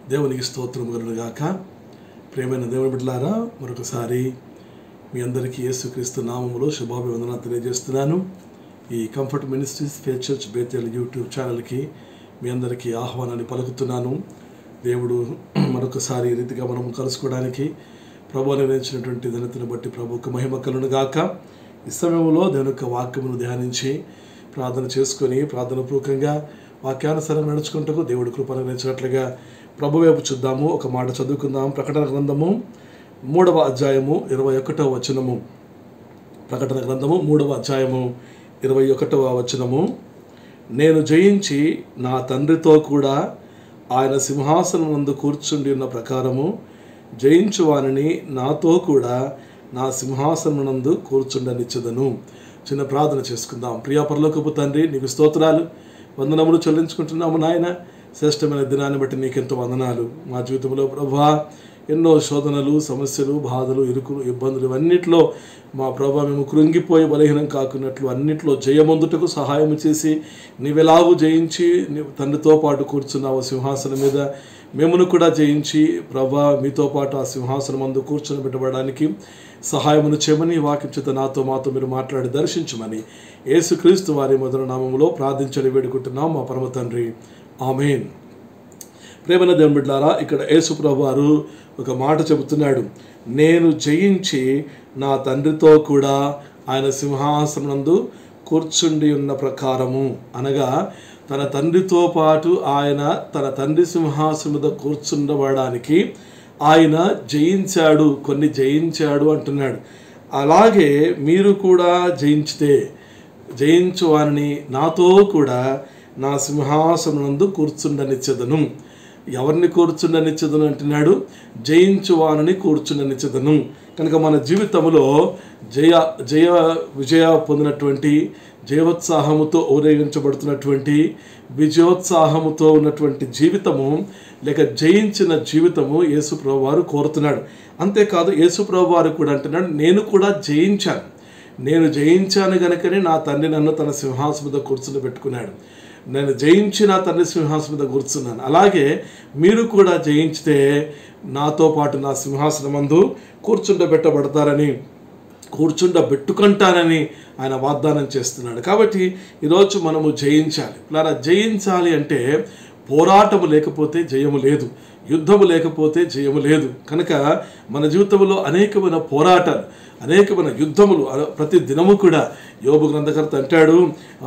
దేవునికి స్తోత్రం కలుగునుగాక. ప్రియమైన దేవుని బిడ్డలారా, మరొకసారి మీ అందరికీ యేసుక్రీస్తు నామములో శుభాభివందనాలు తెలియజేస్తున్నాను. ఈ comfort ministries faith church Bethel YouTube ఛానల్కి మీ అందరికీ ఆహ్వానాన్ని పలుకుతున్నాను. దేవుడు మరొకసారి ఈ రీతిగా మనం కలుసుకోవడానికి ప్రభు నిర్ణయించినటువంటి దినతను బట్టి ప్రభుకు మహిమ కలుగునుగాక. ఈ సమయంలో దేవుని యొక్క వాక్యమును ధ్యానించి ప్రార్థన చేసుకొని ప్రార్థనపూర్వకంగా వాక్యానుసారం నడుచుకుంటూ దేవుడి కృప అనుగ్రహించినట్లుగా ప్రభు వైపు చూద్దాము. ఒక మాట చదువుకుందాం. ప్రకటన గ్రంథము 3వ అధ్యాయము 21వ వచనము. ప్రకటన గ్రంథము 3వ అధ్యాయము 21వ వచనము. నేను జయించి నా తండ్రితో కూడా ఆయన సింహాసనం నందు కూర్చుండి ఉన్న ప్రకారము జయించు వారిని నాతో కూడా నా సింహాసనం నందు కూర్చుండనిచ్చదను. చిన్న ప్రార్థన చేసుకుందాం. ప్రియా పరలోకపు తండ్రి, నీకు స్తోత్రాలు వందనములు చెల్లించుకుంటున్నాము నాయన. శ్రేష్టమైన దినాన్ని బట్టి నీకెంతో వందనాలు. మా జీవితంలో ప్రభువా ఎన్నో శోధనలు, సమస్యలు, బాధలు, ఇరుకులు, ఇబ్బందులు ఇవన్నిట్లో మా ప్రభా మేము కృంగిపోయి బలహీనం కాకున్నట్లు అన్నిట్లో జయమొందుటకు సహాయం చేసి నీవెలాగూ జయించి తండ్రితో పాటు కూర్చున్నావు సింహాసనం మీద. మేమును కూడా జయించి ప్రభా మీతో పాటు ఆ సింహాసనం మందు కూర్చొని పెట్టబడడానికి సహాయమును చేయమని వాక్యం చేత మాతో మీరు మాట్లాడి దర్శించమని యేసుక్రీస్తు వారి మొదటి నామములో ప్రార్థించని వేడుకుంటున్నాం మా పరమ తండ్రి, ఆమేన్. ప్రేమన దేవుని బిడ్డలారా, ఇక్కడ యేసు ప్రభు వారు ఒక మాట చెబుతున్నాడు. నేను జయించి నా తండ్రితో కూడా ఆయన సింహాసనం నందు కూర్చుండి ఉన్న ప్రకారము, అనగా తన తండ్రితో పాటు ఆయన తన తండ్రి సింహాసనం మీద కూర్చుండబడడానికి ఆయన జయించాడు, కొన్ని జయించాడు అంటున్నాడు. అలాగే మీరు కూడా జయించితే జయించు వారిని నాతో కూడా నా సింహాసనం నందు కూర్చుండనిచ్చదను. ఎవరిని కూర్చుండనిచ్చదను అంటున్నాడు? జయించు వారిని కూర్చుండనిచ్చదను. కనుక మన జీవితంలో విజయ పొందినటువంటి, జయోత్సాహముతో ఊరేగించబడుతున్నటువంటి, విజయోత్సాహముతో ఉన్నటువంటి జీవితము లేక జయించిన జీవితము యేసు ప్రభు వారు కోరుతున్నాడు. అంతేకాదు యేసు ప్రభు వారు కూడా అంటున్నాడు, నేను కూడా జయించాను. నేను జయించాను గనుకనే నా తండ్రి నన్ను తన సింహాసనం మీద కూర్చుని పెట్టుకున్నాడు. నేను జయించి నా తండ్రి సింహాసనం మీద కూర్చున్నాను. అలాగే మీరు కూడా జయించితే నాతో పాటు నా సింహాసనం మందు కూర్చుండబెట్టబడతారని, కూర్చుండబెట్టుకుంటానని ఆయన వాగ్దానం చేస్తున్నాడు. కాబట్టి ఈరోజు మనము జయించాలి. ఇలా జయించాలి అంటే పోరాటము లేకపోతే జయము లేదు, యుద్ధము లేకపోతే జయము లేదు. కనుక మన జీవితంలో అనేకమైన పోరాటాలు, అనేకమైన యుద్ధములు ప్రతి దినము కూడా యోబు గ్రంథకర్త అంటాడు,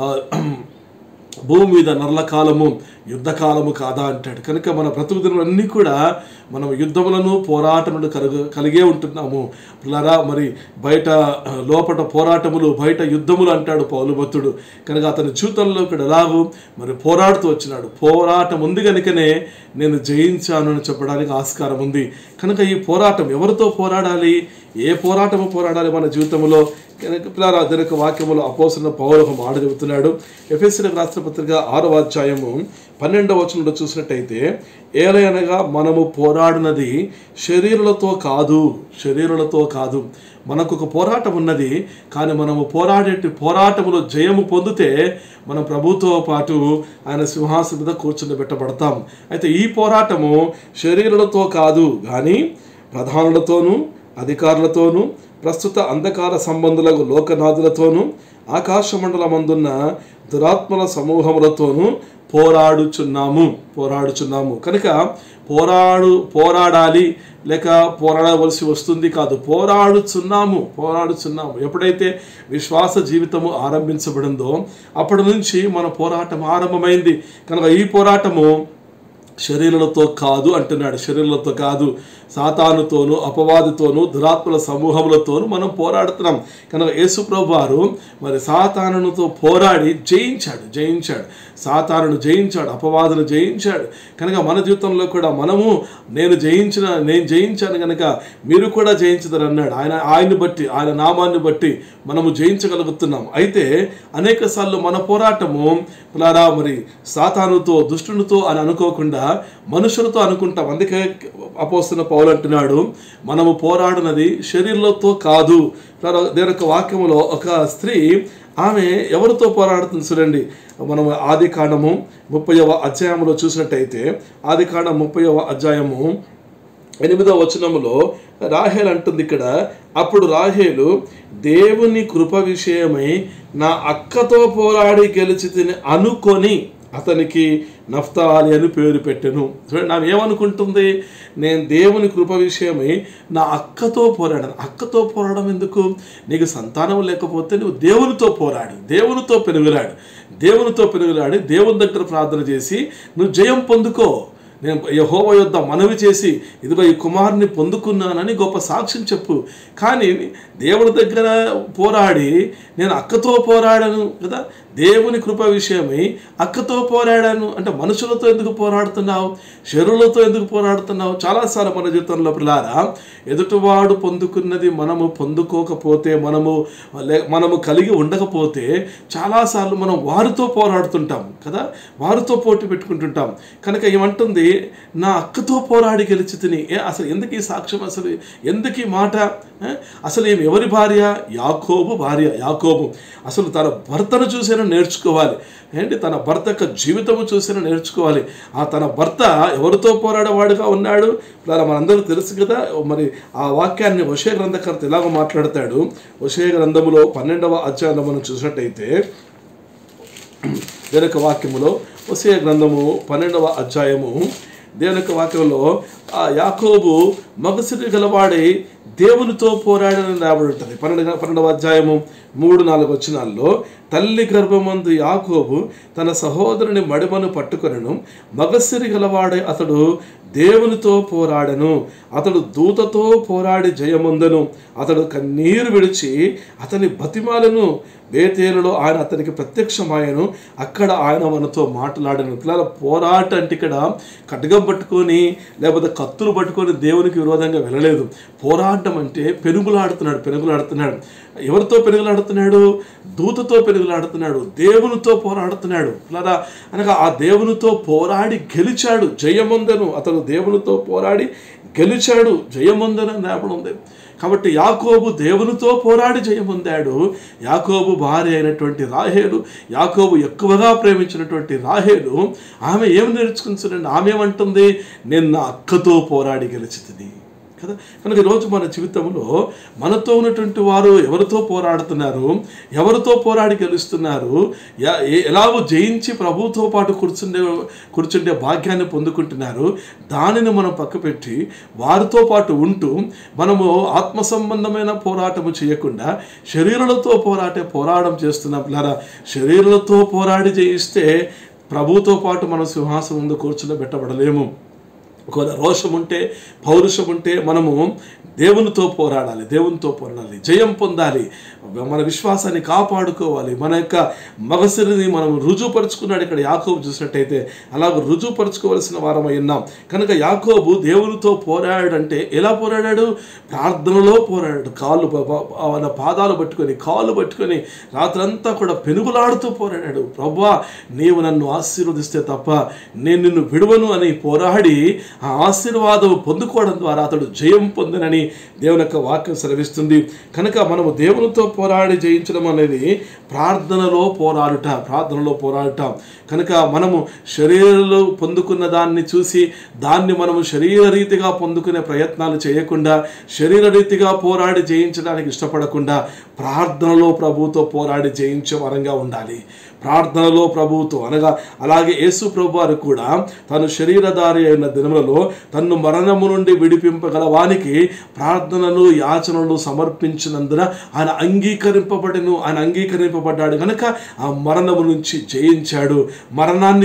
భూమి మీద నర్ల కాలము యుద్ధకాలము కాదా అంటాడు. కనుక మన బ్రతుకుదినములన్నీ కూడా మనం యుద్ధములను పోరాటములు కలిగే ఉంటున్నాము పిల్లరా. మరి బయట లోపల పోరాటములు, బయట యుద్ధములు అంటాడు పౌలు భక్తుడు. కనుక అతని జీవితంలో ఇక్కడ ఎలాగూ మరి పోరాడుతూ వచ్చినాడు. పోరాటం ఉంది కనుకనే నేను జయించాను అని చెప్పడానికి ఆస్కారం ఉంది. కనుక ఈ పోరాటం ఎవరితో పోరాడాలి? ఏ పోరాటము పోరాడాలి మన జీవితంలో? పిల్లరా, దీనికి వాక్యములో అపోస్తలుడైన పౌలు ఒక మాట చెబుతున్నాడు. ఎఫెసీయులకు రాసిన పత్రిక 6వ అధ్యాయము 12వ వచనంలో చూసినట్టయితే, ఏలయనగా మనము పోరాడినది శరీరులతో కాదు. మనకు ఒక పోరాటం ఉన్నది, కానీ మనము పోరాటములో జయము పొందితే మనం ప్రభుతో పాటు ఆయన సింహాసనం మీద కూర్చుండబెట్టబడతాం. అయితే ఈ పోరాటము శరీరులతో కాదు, కానీ ప్రధానులతోనూ, అధికారులతోనూ, ప్రస్తుత అంధకార సంబంధులకు లోకనాథులతోనూ, ఆకాశమండలమందున్న దురాత్మల సమూహములతోనూ పోరాడుచున్నాము. కనుక పోరాడాలి లేక పోరాడవలసి వస్తుంది కాదు, పోరాడుచున్నాము. ఎప్పుడైతే విశ్వాస జీవితము ఆరంభించబడిందో అప్పటి నుంచి మన పోరాటం ఆరంభమైంది. కనుక ఈ పోరాటము శరీరులతో కాదు అంటున్నాడు. శరీరులతో కాదు, సాతానుతోనూ, అపవాదితోనూ, దురాత్మల సమూహములతోనూ మనం పోరాడుతున్నాం. కనుక యేసు ప్రభు వారు మరి సాతానుతో పోరాడి జయించాడు. సాతానును జయించాడు, అపవాదును జయించాడు. కనుక మన జీవితంలో కూడా నేను జయించాను కనుక మీరు కూడా జయించదని అన్నాడు. ఆయన్ని బట్టి, ఆయన నామాన్ని బట్టి మనము జయించగలుగుతున్నాం. అయితే అనేక సార్లు మన పోరాటము మరి సాతానుతో, దుష్టునితో అని అనుకోకుండా మనుషులతో అనుకుంటాం. అందుకే అపోస్తలుడైన పౌలు అంటున్నాడు, మనము పోరాడినది శరీరంతో కాదు. దేవుని యొక్క వాక్యములో ఒక స్త్రీ ఆమె ఎవరితో పోరాడుతుంది చూడండి. మనం ఆదికాండము 30వ అధ్యాయంలో చూసినట్టయితే, ఆదికాండం 30వ అధ్యాయము 8వ వచనములో రాహేల్ అంటుంది ఇక్కడ, అప్పుడు రాహేలు దేవుని కృప విషయమై నా అక్కతో పోరాడి గెలిచితిని అనుకొని అతనికి నఫ్తాలి అని పేరు పెట్టెను. చూడండి, ఆమె ఏమనుకుంటుంది? నేను దేవుని కృప విషయమై నా అక్కతో పోరాడాను. అక్కతో పోరాడడం ఎందుకు? నీకు సంతానం లేకపోతే నువ్వు దేవునితో పోరాడు, దేవునితో పెనుగులాడు, దేవునితో పెనుగులాడి దేవుని దగ్గర ప్రార్థన చేసి నువ్వు జయం పొందుకో. నేను యెహోవా యొద్ద మనవి చేసి ఇదిగో ఈ కుమారుని పొందుకున్నానని గొప్ప సాక్ష్యం చెప్పు. కానీ దేవుడి దగ్గర పోరాడి నేను అక్కతో పోరాడాను కదా, దేవుని కృప విషయమై అక్కతో పోరాడాను అంటే మనుషులతో ఎందుకు పోరాడుతున్నావు? శరీరులతో ఎందుకు పోరాడుతున్నావు? చాలాసార్లు మన జీవితంలో పిల్లారా, ఎదుటివాడు పొందుకున్నది మనము పొందుకోకపోతే, మనము కలిగి ఉండకపోతే చాలాసార్లు మనం వారితో పోరాడుతుంటాం కదా, వారితో పోటీ పెట్టుకుంటుంటాం. కనుక ఏమంటుంది? నా అక్కతో పోరాడి గెలిచి తిని. అసలు ఎందుకు ఈ సాక్ష్యం? అసలు ఎందుకు ఈ మాట? అసలు ఏమి ఎవరి భార్య? యాకోబు భార్య. యాకోబు అసలు తన భర్తను చూసినా నేర్చుకోవాలి ఏంటి, తన భర్త యొక్క జీవితము చూసినా నేర్చుకోవాలి. తన భర్త ఎవరితో పోరాడేవాడుగా ఉన్నాడు? మనందరూ తెలుసు కదా. మరి ఆ వాక్యాన్ని హోషేయ గ్రంథకర్త ఎలాగో మాట్లాడతాడు. హోషేయ గ్రంథములో 12వ అధ్యాయంలో మనం చూసినట్టయితే, దేవుని యొక్క వాక్యములో హోషేయ గ్రంథము 12వ అధ్యాయము దేవుని యొక్క వాక్యంలో యాకోబు మగసిరి గలవాడై దేవునితో పోరాడని రాబడి ఉంటుంది. 12వ అధ్యాయము 3-4 వచనాల్లో, తల్లి గర్భమందు యాకోబు తన సహోదరుని మడిమను పట్టుకొనెను, మగసిరి గలవాడే అతడు దేవునితో పోరాడను, అతడు దూతతో పోరాడి జయముందెను, అతడు కన్నీరు విడిచి అతని బతిమాలను, బేతేలులో ఆయన అతనికి ప్రత్యక్షమాయను, అక్కడ ఆయన మనతో మాట్లాడను. పిల్లల పోరాట అంటే ఇక్కడ ఖడ్గం పట్టుకొని లేకపోతే కత్తులు పట్టుకొని దేవునికి విరోధంగా వెళ్ళలేదు. పోరాటం అంటే పెనుగులాడుతున్నాడు. ఎవరితో పెనుగులాడుతున్నాడు? దూతతో పెనుగులాడుతున్నాడు, దేవునితో పోరాడుతున్నాడు. పిల్లరా, అనగా ఆ దేవునితో పోరాడి గెలిచాడు, జయముందెను. అతడు దేవునితో పోరాడి గెలిచాడు, జయముందెను అని రాయబడి ఉంది. కాబట్టి యాకోబు దేవునితో పోరాడి జయముందాడు. యాకోబు భార్య అయినటువంటి రాహేలు, యాకోబు ఎక్కువగా ప్రేమించినటువంటి రాహేలు, ఆమె ఏమి నేర్చుకుంటుందండి? ఆమె ఏమంటుంది? నేను నా అక్కతో పోరాడి గెలిచితిని కదా. కనుక ఈరోజు మన జీవితంలో మనతో ఉన్నటువంటి వారు ఎవరితో పోరాడుతున్నారు, ఎవరితో పోరాడి గెలుస్తున్నారు, ఎలాగో జయించి ప్రభువుతో పాటు కూర్చుండే భాగ్యాన్ని పొందుకుంటున్నారు, దానిని మనం పక్కపెట్టి వారితో పాటు ఉంటూ మనము ఆత్మ సంబంధమైన పోరాటము చేయకుండా శరీరాలతో పోరాటం చేస్తున్నాం. పిల్లరా, శరీరాలతో పోరాడి జయిస్తే ప్రభువుతో పాటు మనం సింహాసనం ముందు కూర్చుండబెట్టబడలేము. ఒకవేళ రోషం ఉంటే, పౌరుషం ఉంటే మనము దేవునితో పోరాడాలి, జయం పొందాలి, మన విశ్వాసాన్ని కాపాడుకోవాలి, మన యొక్క మగసిరిని మనం రుజువుపరుచుకున్నాడు. ఇక్కడ యాకోబు చూసినట్టయితే అలాగ రుజువుపరుచుకోవలసిన వారమై ఉన్నాం. కనుక యాకోబు దేవునితో పోరాడంటే ఎలా పోరాడాడు? ప్రార్థనలో పోరాడాడు. పాదాలు పట్టుకొని, కాళ్ళు పట్టుకొని రాత్రంతా కూడా పెనుగులాడుతూ పోరాడాడు. ప్రభువా, నీవు నన్ను ఆశీర్వదిస్తే తప్ప నేను నిన్ను విడువను అని పోరాడి ఆ ఆశీర్వాదం పొందుకోవడం ద్వారా అతడు జయం పొందినని దేవుని యొక్క వాక్యం సెలవిస్తుంది. కనుక మనము దేవునితో పోరాడి జయించడం అనేది ప్రార్థనలో పోరాడుట. కనుక మనము శరీరంలో పొందుకున్న దాన్ని చూసి దాన్ని మనము శరీర రీతిగా పొందుకునే ప్రయత్నాలు చేయకుండా, శరీర రీతిగా పోరాడి జయించడానికి ఇష్టపడకుండా ప్రార్థనలో ప్రభువుతో పోరాడి జయించే వరంగా ఉండాలి. ప్రార్థనలో ప్రభువుతో అనగా అలాగే యేసు ప్రభు వారు కూడా తను శరీరధారి అయిన దినములలో తన్ను మరణము నుండి విడిపింపగల వానికి ప్రార్థనలు, యాచనలు సమర్పించినందున ఆయన అంగీకరింపబడ్డాడు. కనుక ఆ మరణము నుంచి జయించాడు, మరణాన్ని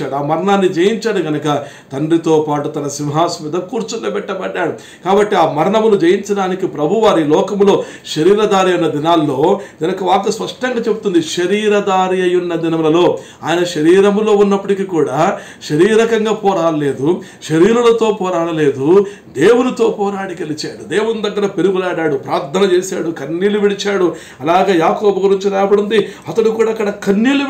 జయించాడు కనుక తండ్రితో పాటు తన సింహాసనం మీద కూర్చుండబెట్టబడ్డాడు. కాబట్టి ఆ మరణమును జయించడానికి ప్రభు వారి లోకములో శరీరధారి అయిన దినాల్లో దానికి వాక్యం స్పష్టంగా చెప్తుంది, శరీరధారి ఉన్న దినములలో ఆయన శరీరములో ఉన్నప్పటికీ కూడా శరీరకంగా పోరాడలేదు, శరీరులతో పోరాడలేదు, దేవునితో పోరాడి గెలిచాడు. దేవుని దగ్గర పెరుగులాడాడు, ప్రార్థన చేశాడు, కన్నీళ్లు విడిచాడు. అలాగే యాకోబు గురించి రాబడింది, అతడు కూడా అక్కడ కన్నీళ్లు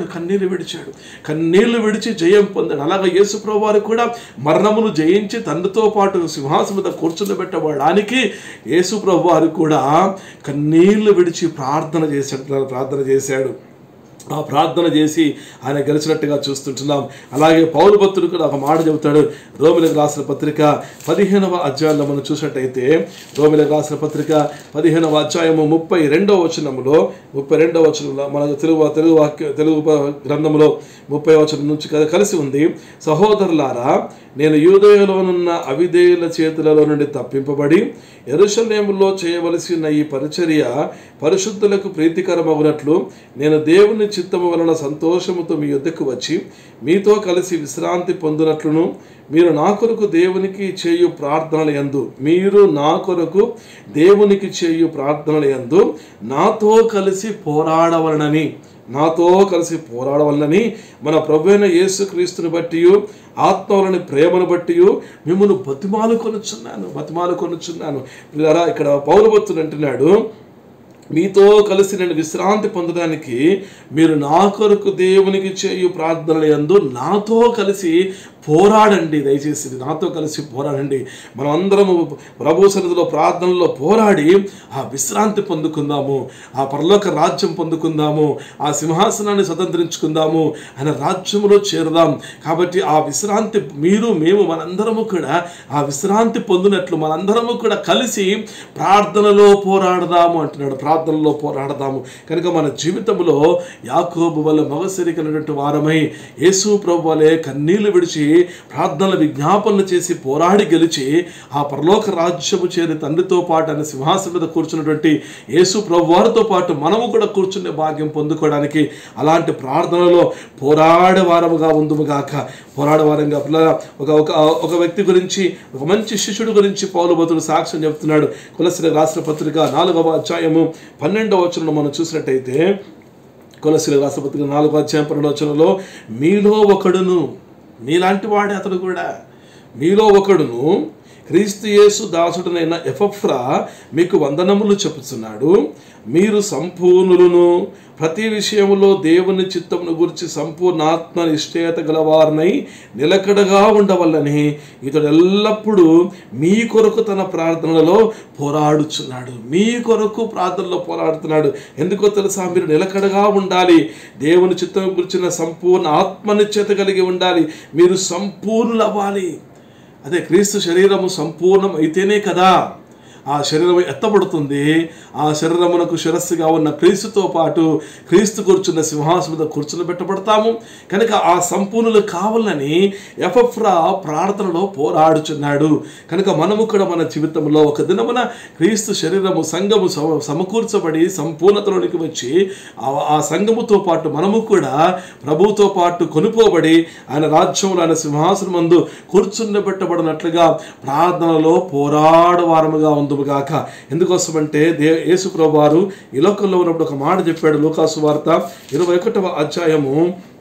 విడిచి జయం పొందాడు. అలాగే యేసు ప్రభువు వారు కూడా మరణమును జయించి తండ్రితో పాటు సింహాసనం మీద కూర్చుండబెట్టబడడానికి యేసు ప్రభువు వారు కూడా కన్నీళ్లు విడిచి ప్రార్థన చేశాడు. ఆ ప్రార్థన చేసి ఆయన గెలిచినట్టుగా చూస్తుంటున్నాం. అలాగే పౌలు భక్తుడు కూడా ఒక మాట చెబుతాడు. రోమిలకు రాసిన పత్రిక 15వ అధ్యాయంలో మనం చూసినట్టయితే, రోమిలకు రాసిన పత్రిక 15వ అధ్యాయము 32వ వచనంలో మన తెలుగు గ్రంథంలో 30వ వచనం నుంచి కలిసి ఉంది. సహోదరులారా, నేను యూదయలోనున్న అవిధేయుల చేతులలో నుండి తప్పింపబడి యెరూషలేములో చేయవలసిన ఈ పరిచర్య పరిశుద్ధులకు ప్రీతికరమగునట్లు నేను దేవుని చిత్తము వలన సంతోషముతో మీ యొద్దకు వచ్చి మీతో కలిసి విశ్రాంతి పొందినట్లును మీరు నా కొరకు దేవునికి చేయు ప్రార్థనల యందు నాతో కలిసి పోరాడవలనని మన ప్రభువైన యేసుక్రీస్తుని బట్టి ఆత్మలోని ప్రేమను బట్టి మిమ్మల్ని బతిమాలుకొనుచున్నాను. ఇక్కడ పౌలు భక్తుడు అంటున్నాడు, మీతో కలిసి నేను విశ్రాంతి పొందడానికి మీరు నా కొరకు దేవునికి చేయు ప్రార్థనల యందు నాతో కలిసి పోరాడండి. దయచేసి నాతో కలిసి పోరాడండి. మనం అందరము ప్రభు సన్నిధిలో ప్రార్థనలో పోరాడి ఆ విశ్రాంతి పొందుకుందాము, ఆ పరలోక రాజ్యం పొందుకుందాము, ఆ సింహాసనాన్ని స్వతంత్రించుకుందాము, ఆయన రాజ్యములో చేరుదాం. కాబట్టి ఆ విశ్రాంతి మేము మనందరము కూడా ఆ విశ్రాంతి పొందినట్లు మనందరము కూడా కలిసి ప్రార్థనలో పోరాడదాము అంటున్నాడు. ప్రార్థనలో పోరాడదాము. కనుక మన జీవితంలో యాకోబు వల్ల మగసిరికినటువంటి వారమై యేసు ప్రభు వలె కన్నీళ్లు విడిచి ప్రార్థనల విజ్ఞాపనలు చేసి పోరాడి గెలిచి ఆ పరలోక రాజ్యము చేరి తండ్రితో పాటు ఆయన సింహాసనం మీద కూర్చున్నటువంటి యేసు ప్రభు వారితో పాటు మనము కూడా కూర్చునే భాగ్యం పొందుకోవడానికి అలాంటి ప్రార్థనలో పోరాడేవారముగా ఒక వ్యక్తి గురించి, ఒక మంచి శిష్యుడు గురించి పౌలు భక్తుడు సాక్ష్యం చెప్తున్నాడు. కొలస్సీలకు రాసిన పత్రిక 4వ అధ్యాయము 12వ వచనంలో మనం చూసినట్టయితే, కొలస్సీలకు రాసిన పత్రిక 4వ అధ్యాయం 12వ వచనంలో, మీలో ఒకడును, మీలాంటి వాడే అతడు కూడా, మీలో ఒకడును క్రీస్తు యేసు దాసుడనైన ఎపఫ్రా మీకు వందనములు చెప్పుచున్నాడు. మీరు సంపూర్ణులను, ప్రతి విషయంలో దేవుని చిత్తమును గురించి సంపూర్ణ ఆత్మ నిశ్చయత గలవారినై నిలకడగా ఉండవల్లని ఇతడు ఎల్లప్పుడూ మీ కొరకు తన ప్రార్థనలలో పోరాడుచున్నాడు. మీ కొరకు ప్రార్థనలో పోరాడుతున్నాడు. ఎందుకో తెలుసా? మీరు నిలకడగా ఉండాలి, దేవుని చిత్తం గురించిన సంపూర్ణ ఆత్మ నిశ్చయత కలిగి ఉండాలి, మీరు సంపూర్ణులు అవ్వాలి. అదే క్రీస్తు శరీరము సంపూర్ణం అయితేనే కదా ఆ శరీరం ఎత్తబడుతుంది. ఆ శరీరమునకు శిరస్సుగా ఉన్న క్రీస్తుతో పాటు క్రీస్తు కూర్చున్న సింహాసనం మీద కూర్చునబెట్టబడతాము. కనుక ఆ సంపూర్ణులు కావాలని ఎపఫ్రా ప్రార్థనలో పోరాడుచున్నాడు. కనుక మనము కూడా మన జీవితంలో ఒక దినమున క్రీస్తు శరీరము సంఘము సమకూర్చబడి సంపూర్ణతలోనికి వచ్చి ఆ సంఘముతో పాటు మనము కూడా ప్రభువుతో పాటు కొనుపోబడి ఆయన రాజ్యంలో ఆయన సింహాసనం మందు కూర్చుండబెట్టబడినట్లుగా ప్రార్థనలో పోరాడవారముగా ఉందుముగాక. ఎందుకోసమంటే యేసు ప్రభువు వారు ఈ లోకంలో ఉన్నప్పుడు ఒక మాట చెప్పాడు. లూకాసు వార్త 21వ అధ్యాయము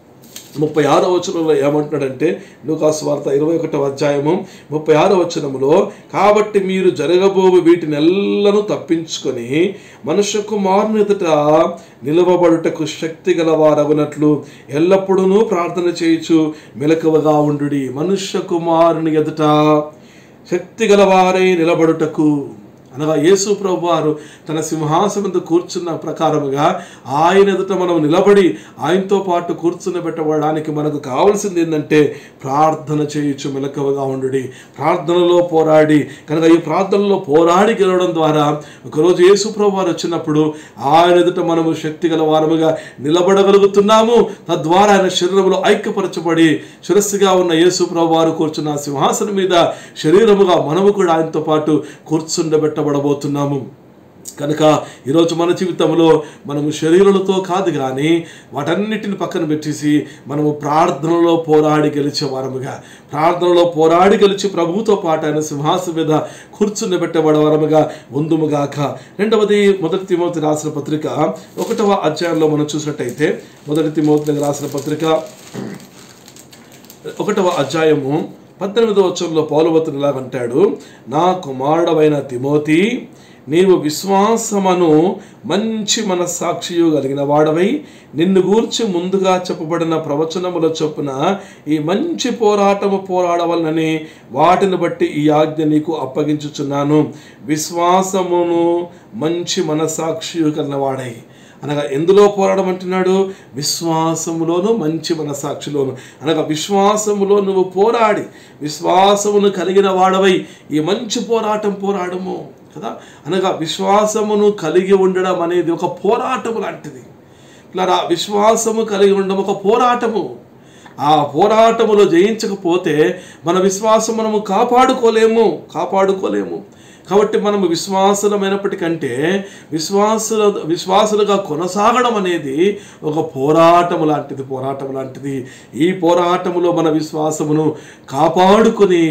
36వ వచనంలో ఏమంటున్నాడంటే, లూకాసు వార్త 21వ అధ్యాయము 36వ వచనములో, కాబట్టి మీరు జరగబోవు వీటిని ఎల్లను తప్పించుకొని మనుష్య కుమారుని ఎదుట నిలవబడుటకు శక్తి గలవారగునట్లు ఎల్లప్పుడూ ప్రార్థన చేయుచు మెలకువగా ఉండుడి. మనుష్య కుమారుని ఎదుట శక్తి గలవారై నిలబడుటకు అనగా యేసు ప్రభు వారు తన సింహాసనం మీద కూర్చున్న ప్రకారముగా ఆయన ఎదుట మనం నిలబడి ఆయనతో పాటు కూర్చునబెట్టబడడానికి మనకు కావాల్సింది ఏంటంటే ప్రార్థన చేయుచు మెలకువగా ఉండుడి, ప్రార్థనలో పోరాడి. కనుక ఈ ప్రార్థనలో పోరాడి గెలవడం ద్వారా ఒకరోజు యేసు ప్రభు వారు వచ్చినప్పుడు ఆయన ఎదుట మనము శక్తి గల వారముగా నిలబడగలుగుతున్నాము. తద్వారా ఆయన శరీరంలో ఐక్యపరచబడి శిరస్సుగా ఉన్న యేసు ప్రభు వారు కూర్చున్న సింహాసనం మీద శరీరముగా మనము కూడా ఆయనతో పాటు కూర్చుండబెట్టబడబోతున్నాము. కనుక ఈరోజు మన జీవితంలో మనము శరీరాలతో కాదు కానీ వాటన్నిటిని పక్కన పెట్టేసి మనము ప్రార్థనలో పోరాడి గెలిచే వారముగా, ప్రార్థనలో పోరాడి గెలిచి ప్రభువుతో పాటు ఆయన సింహాసనం మీద కూర్చుండబెట్టబడే వారముగా ఉందుముగాక. రెండవది, మొదటి తిమోతి రాసిన పత్రిక 1వ అధ్యాయంలో మనం చూసినట్టయితే, మొదటి తిమోతి రాసిన పత్రిక 1వ అధ్యాయము 18వ వచనంలో పౌలు భక్తుడు ఇలాగంటాడు, నా కుమారుడవైన తిమోతి, నీవు విశ్వాసమును మంచి మనస్సాక్షియు కలిగిన వాడవై నిన్ను గూర్చి ముందుగా చెప్పబడిన ప్రవచనముల చొప్పున ఈ మంచి పోరాటము పోరాడవలనని వాటిని బట్టి ఈ ఆజ్ఞ నీకు అప్పగించుచున్నాను. విశ్వాసమును మంచి మనస్సాక్షియు కలిగిన వాడై అనగా ఎందులో పోరాటం అంటున్నాడు? విశ్వాసములోను మంచి మనస్సాక్షిలోను. అనగా విశ్వాసములో నువ్వు పోరాడి విశ్వాసమును కలిగిన వాడవై ఈ మంచి పోరాటం పోరాడము కదా. అనగా విశ్వాసమును కలిగి ఉండడం అనేది ఒక పోరాటము లాంటిది. ఇలా విశ్వాసము కలిగి ఉండడం ఒక పోరాటము. ఆ పోరాటములో జయించకపోతే మన విశ్వాసం మనము కాపాడుకోలేము. కాబట్టి మనము విశ్వాసులమైనప్పటికంటే విశ్వాసులుగా కొనసాగడం అనేది ఒక పోరాటము లాంటిది. ఈ పోరాటములో మన విశ్వాసమును కాపాడుకొని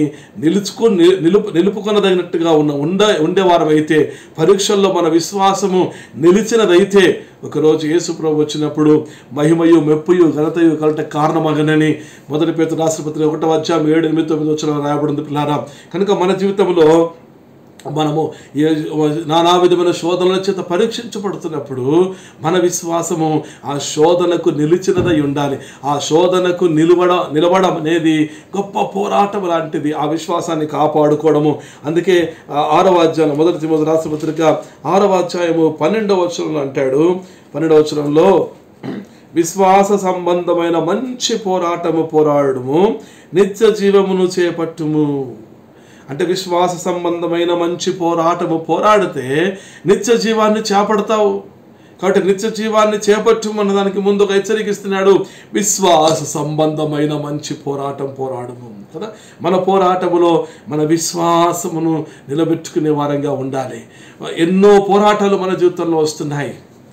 నిలుపుకొనదగినట్టుగా ఉండేవారమైతే, పరీక్షల్లో మన విశ్వాసము నిలిచినదైతే, ఒకరోజు యేసు ప్రభు వచ్చినప్పుడు మహిమయు మెప్పుయు ఘనతయు కలట కారణమగనని మొదటి పేతురు రాసిన పత్రిక 1వ అధ్యాయం 7, 8, 9 వచనాలు రాయబడింది పిల్లారా. కనుక మన జీవితంలో మనము నానా విధమైన శోధనల చేత పరీక్షించబడుతున్నప్పుడు మన విశ్వాసము ఆ శోధనకు నిలిచినదై ఉండాలి. ఆ శోధనకు నిలవడం అనేది గొప్ప పోరాటం లాంటిది. ఆ విశ్వాసాన్ని కాపాడుకోవడము. అందుకే 6వ అధ్యాయం మొదటి తిమోతి రాసిన పత్రిక 6వ అధ్యాయము 12వ వచనంలో అంటాడు, 12వ వచనంలో, విశ్వాస సంబంధమైన మంచి పోరాటము పోరాడము, నిత్య జీవమును చేపట్టుము. అంటే విశ్వాస సంబంధమైన మంచి పోరాటము పోరాడితే నిత్య జీవాన్ని చేపడతావు. కాబట్టి నిత్య జీవాన్ని చేపట్టుమన్న దానికి ముందు ఒక హెచ్చరికిస్తున్నాడు, విశ్వాస సంబంధమైన మంచి పోరాటం పోరాడము కదా. మన పోరాటములో మన విశ్వాసమును నిలబెట్టుకునే వారంగా ఉండాలి. ఎన్నో పోరాటాలు మన జీవితంలో వస్తున్నాయి.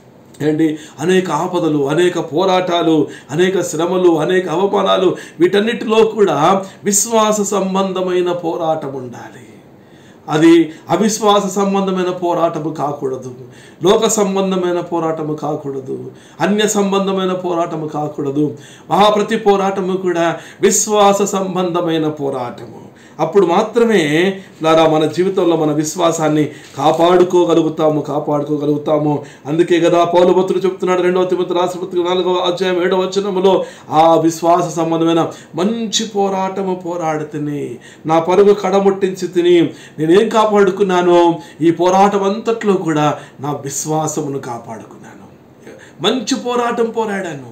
అనేక ఆపదలు, అనేక పోరాటాలు, అనేక శ్రమలు, అనేక అవమానాలు, వీటన్నిటిలో కూడా విశ్వాస సంబంధమైన పోరాటం ఉండాలి. అది అవిశ్వాస సంబంధమైన పోరాటము కాకూడదు, లోక సంబంధమైన పోరాటము కాకూడదు, అన్య సంబంధమైన పోరాటము కాకూడదు. ప్రతి పోరాటము కూడా విశ్వాస సంబంధమైన పోరాటము. అప్పుడు మాత్రమే మన జీవితంలో మన విశ్వాసాన్ని కాపాడుకోగలుగుతాము. అందుకే కదా పౌలు భక్తుడు చెప్తున్నాడు 2వ తిమోతి రాసిన పత్రిక 4వ అధ్యాయం 7వ వచనములో, ఆ విశ్వాస సంబంధమైన మంచి పోరాటము పోరాడుతుని నా పరుగు కడముట్టించి తిని నేనేం కాపాడుకున్నాను? ఈ పోరాటం అంతట్లో కూడా నా విశ్వాసమును కాపాడుకున్నాను. మంచి పోరాటం పోరాడాను.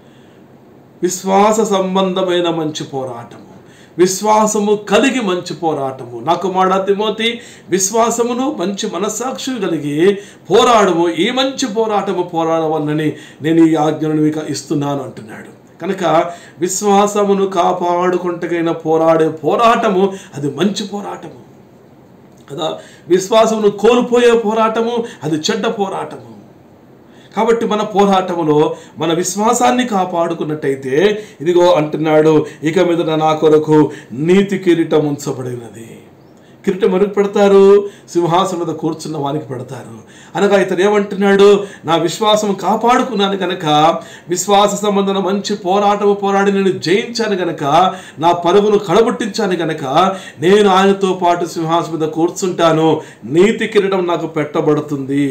విశ్వాస సంబంధమైన మంచి పోరాటము, విశ్వాసము కలిగి మంచి పోరాటము. నా కుమారుడా తిమోతి, విశ్వాసమును మంచి మనస్సాక్షి కలిగి పోరాడము. ఈ మంచి పోరాటము పోరాడవలనని నేను ఈ ఆజ్ఞను మీకు ఇస్తున్నాను అంటున్నాడు. కనుక విశ్వాసమును కాపాడుకుంటకైనా పోరాడే పోరాటము అది మంచి పోరాటము కదా. విశ్వాసమును కోల్పోయే పోరాటము అది చెడ్డ పోరాటము. కాబట్టి మన పోరాటములో మన విశ్వాసాన్ని కాపాడుకున్నట్టయితే, ఇదిగో అంటున్నాడు, ఇక మీదట నా కొరకు నీతి కిరీటం ఉంచబడినది. కిరీటం ఎవరికి పెడతారు? సింహాసనం మీద కూర్చున్న వానికి పెడతారు. అనగా ఇతను ఏమంటున్నాడు? నా విశ్వాసం కాపాడుకున్నాను కనుక, విశ్వాస సంబంధమైన మంచి పోరాటము పోరాడి నేను జయించాను కనుక, నా పరుగును కడబుట్టించాను కనుక, నేను ఆయనతో పాటు సింహాసనం మీద కూర్చుంటాను. నీతి కిరీటం నాకు పెట్టబడుతుంది.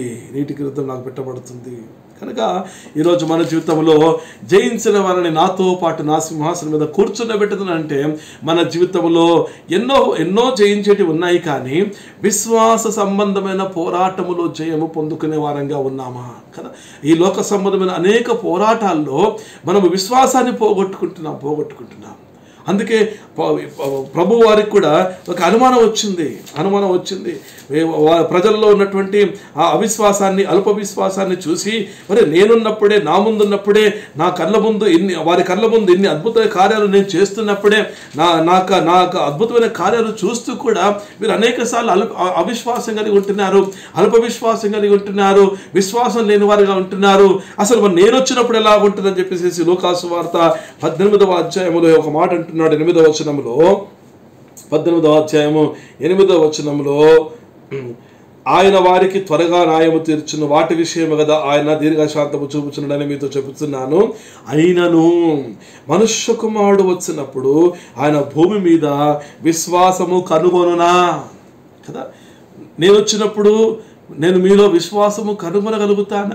కనుక ఈరోజు మన జీవితంలో జయించిన వారిని నాతో పాటు నా సింహాసనం మీద కూర్చుండబెట్టుతుందంటే, మన జీవితంలో ఎన్నో జయించేటివి ఉన్నాయి, కానీ విశ్వాస సంబంధమైన పోరాటములో జయము పొందుకునే వారంగా ఉన్నామా కదా. ఈ లోక సంబంధమైన అనేక పోరాటాల్లో మనము విశ్వాసాన్ని పోగొట్టుకుంటున్నాం. అందుకే ప్రభు వారికి కూడా ఒక అనుమానం వచ్చింది. ప్రజల్లో ఉన్నటువంటి ఆ అవిశ్వాసాన్ని, అల్ప విశ్వాసాన్ని చూసి, మరి నేనున్నప్పుడే, నా ముందున్నప్పుడే, నా కళ్ళ ముందు వారి కళ్ళ ముందు ఇన్ని అద్భుతమైన కార్యాలు నేను చేస్తున్నప్పుడే, నాకు అద్భుతమైన కార్యాలు చూస్తూ కూడా మీరు అనేక సార్లు అవిశ్వాసం కలిగి ఉంటున్నారు, అల్ప విశ్వాసం కలిగి ఉంటున్నారు, విశ్వాసం లేని వారిగా ఉంటున్నారు. అసలు మరి నేను వచ్చినప్పుడు ఎలా ఉంటుందని చెప్పేసి లూకాసు వార్త 18వ అధ్యాయములో ఒక మాట అంటున్నాడు. 8వ వచనంలో, 18వ అధ్యాయము 8వ వచనంలో, ఆయన వారికి త్వరగా న్యాయము తీర్చును, వాటి విషయము కదా ఆయన దీర్ఘశాంతము చూపుచున్నాడని మీతో చెబుతున్నాను. అయినను మనుష్య కుమారుడు వచ్చినప్పుడు ఆయన భూమి మీద విశ్వాసము కనుగొనునా కదా. నేను వచ్చినప్పుడు నేను మీలో విశ్వాసము కనుగొనగలుగుతానా?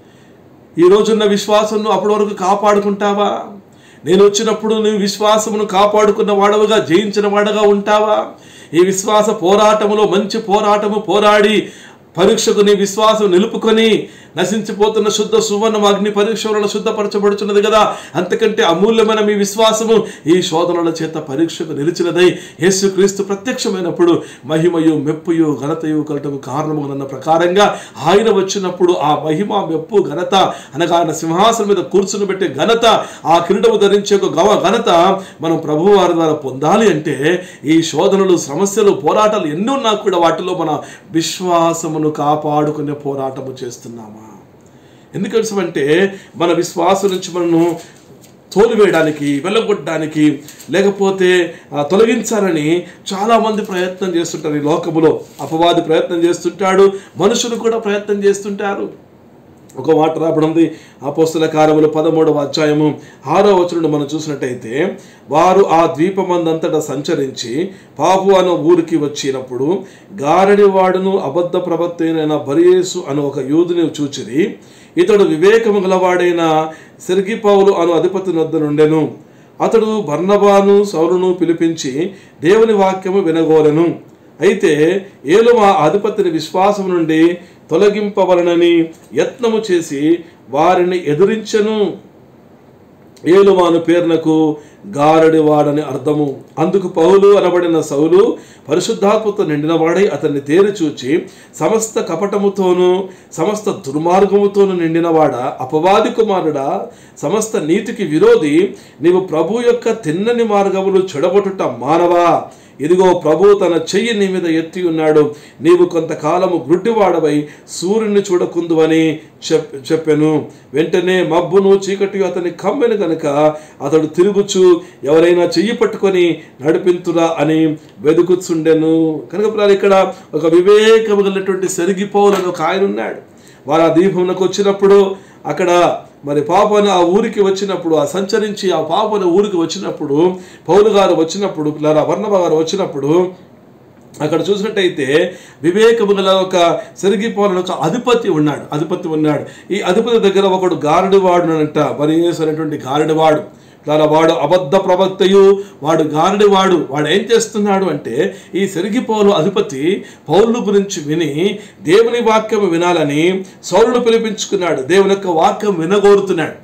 ఈ రోజున్న విశ్వాసమును అప్పటి వరకు కాపాడుకుంటావా? నేను వచ్చినప్పుడు నువ్వు విశ్వాసమును కాపాడుకున్న వాడవుగా, జయించిన వాడగా ఉంటావా? ఈ విశ్వాస పోరాటములో మంచి పోరాటము పోరాడి పరీక్షకు నీ విశ్వాసం నిలుపుకొని నశించిపోతున్న శుద్ధ సువర్ణ అగ్ని పరీక్ష వలన శుద్ధపరచబడుచున్నది కదా. అంతకంటే అమూల్యమైన మీ విశ్వాసము ఈ శోధనల చేత పరీక్షకు నిలిచినదై యేసుక్రీస్తు ప్రత్యక్షమైనప్పుడు మహిమయు మెప్పుయు ఘనతయు కలటకు కారణమున్న ప్రకారంగా ఆయన వచ్చినప్పుడు ఆ మహిమ, మెప్పు, ఘనత అనగా ఆయన సింహాసనం మీద కూర్చుని పెట్టే ఘనత, ఆ కిరీటము ధరించే ఘనత మనం ప్రభువు వారి ద్వారా పొందాలి అంటే ఈ శోధనలు, సమస్యలు, పోరాటాలు ఎన్ని ఉన్నా కూడా వాటిలో మన విశ్వాసమును కాపాడుకునే పోరాటము చేస్తున్నామా? ఎందుకంటే మన విశ్వాసం నుంచి మనను తోలివేయడానికి, వెళ్ళగొట్టడానికి, లేకపోతే తొలగించాలని చాలామంది ప్రయత్నం చేస్తుంటారు. ఈ లోకములో అపవాది ప్రయత్నం చేస్తుంటాడు, మనుషులు కూడా ప్రయత్నం చేస్తుంటారు. ఒక మాట రాబడింది అపోస్తల కార్యములు 13వ అధ్యాయము 6వ వచనం మనం చూసినట్టయితే, వారు ఆ ద్వీపమందంతటా సంచరించి పాపు అను ఊరికి వచ్చినప్పుడు గారడివాడును అబద్ధ ప్రవక్తైన బర్యేసు అను ఒక యూదుని చూచిరి. ఇతడు వివేకము గలవాడైన సెర్గి పౌలు అను అధిపతి వద్ద నుండెను. అతడు బర్నబాను సౌలును పిలిపించి దేవుని వాక్యము వినగోరెను. అయితే ఏలుమ అధిపతిని విశ్వాసం నుండి తొలగింపవలనని యత్నము చేసి వారిని ఎదురించెను. ఏలుమాను పేరునకు గారడివాడని అర్థము. అందుకు పౌలు అనబడిన సౌలు పరిశుద్ధాత్మతో నిండినవాడై అతన్ని తేరి చూచి, సమస్త కపటముతోనూ సమస్త దుర్మార్గముతోనూ నిండినవాడ, అపవాది కుమారుడా, సమస్త నీతికి విరోధి, నీవు ప్రభు యొక్క తిన్నని మార్గములు చెడగొట్టుట మానవా? ఇదిగో ప్రభు తన చెయ్యి నీ మీద ఎత్తి ఉన్నాడు. నీవు కొంతకాలము గ్రుడ్డివాడవై సూర్యుని చూడకుందువని చెప్పెను. వెంటనే మబ్బును చీకటి అతని కమ్మెను గనుక అతడు తిరుగుచు ఎవరైనా చెయ్యి పట్టుకొని నడిపింతురా అని వెదుకుచుండెను. కనుక ఇక్కడ ఒక వివేకము కలిగినటువంటి సెర్గి పౌలు అని ఒక ఆయన ఉన్నాడు. వారు ఆ దీపంలోకి వచ్చినప్పుడు, అక్కడ మరి పాపను ఆ ఊరికి వచ్చినప్పుడు, ఆ సంచరించి ఆ పాపను ఊరికి వచ్చినప్పుడు, పౌలు గారు వచ్చినప్పుడు, బర్నబా గారు వచ్చినప్పుడు, అక్కడ చూసినట్టయితే వివేకము గల ఒక సెర్గి పౌలు ఒక అధిపతి ఉన్నాడు. ఈ అధిపతి దగ్గర ఒకడు గారడివాడు అంట, బర్యేసు అనేటువంటి గారడివాడు. వాడు అబద్ధ ప్రవక్తయు, వాడు గారడివాడు. వాడు ఏం చేస్తున్నాడు అంటే, ఈ సెర్గి పౌలు అధిపతి పౌలు గురించి విని దేవుని వాక్యం వినాలని సౌలును పిలిపించుకున్నాడు. దేవుని యొక్క వాక్యం వినగోరుతున్నాడు.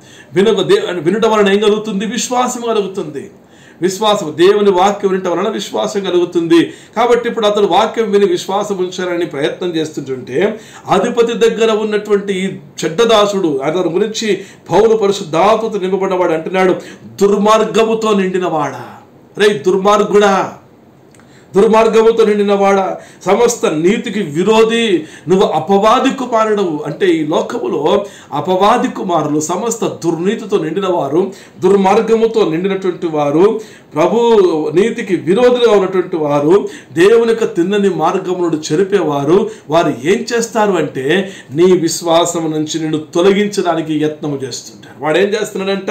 వినటం వలన ఏం కలుగుతుంది? విశ్వాసం కలుగుతుంది. విశ్వాసం, దేవుని వాక్యం వినటం వలన విశ్వాసం కలుగుతుంది. కాబట్టి ఇప్పుడు అతడు వాక్యం విని విశ్వాసం ఉంచాలని ప్రయత్నం చేస్తుంటే అధిపతి దగ్గర ఉన్నటువంటి ఈ చెడ్డదాసుడు, అతని గురించి పౌలు పరిశుద్ధాత్మతో నింపబడినవాడు అంటున్నాడు, దుర్మార్గముతో నిండినవాడా, రే దుర్మార్గుడా, దుర్మార్గముతో నిండినవాడా, సమస్త నీతికి విరోధి, నువ్వు అపవాది కుమారుడవు. అంటే ఈ లోకములో అపవాది కుమారులు సమస్త దుర్నీతితో నిండిన వారు, దుర్మార్గముతో నిండినటువంటి వారు, ప్రభు నీతికి విరోధులుగా ఉన్నటువంటి వారు, దేవుని యొక్క తిన్నని మార్గము నుండి చెరిపేవారు. వారు ఏం చేస్తారు అంటే నీ విశ్వాసం నుంచి నిన్ను తొలగించడానికి యత్నము చేస్తుంటారు. వాడు ఏం చేస్తున్నాడంట,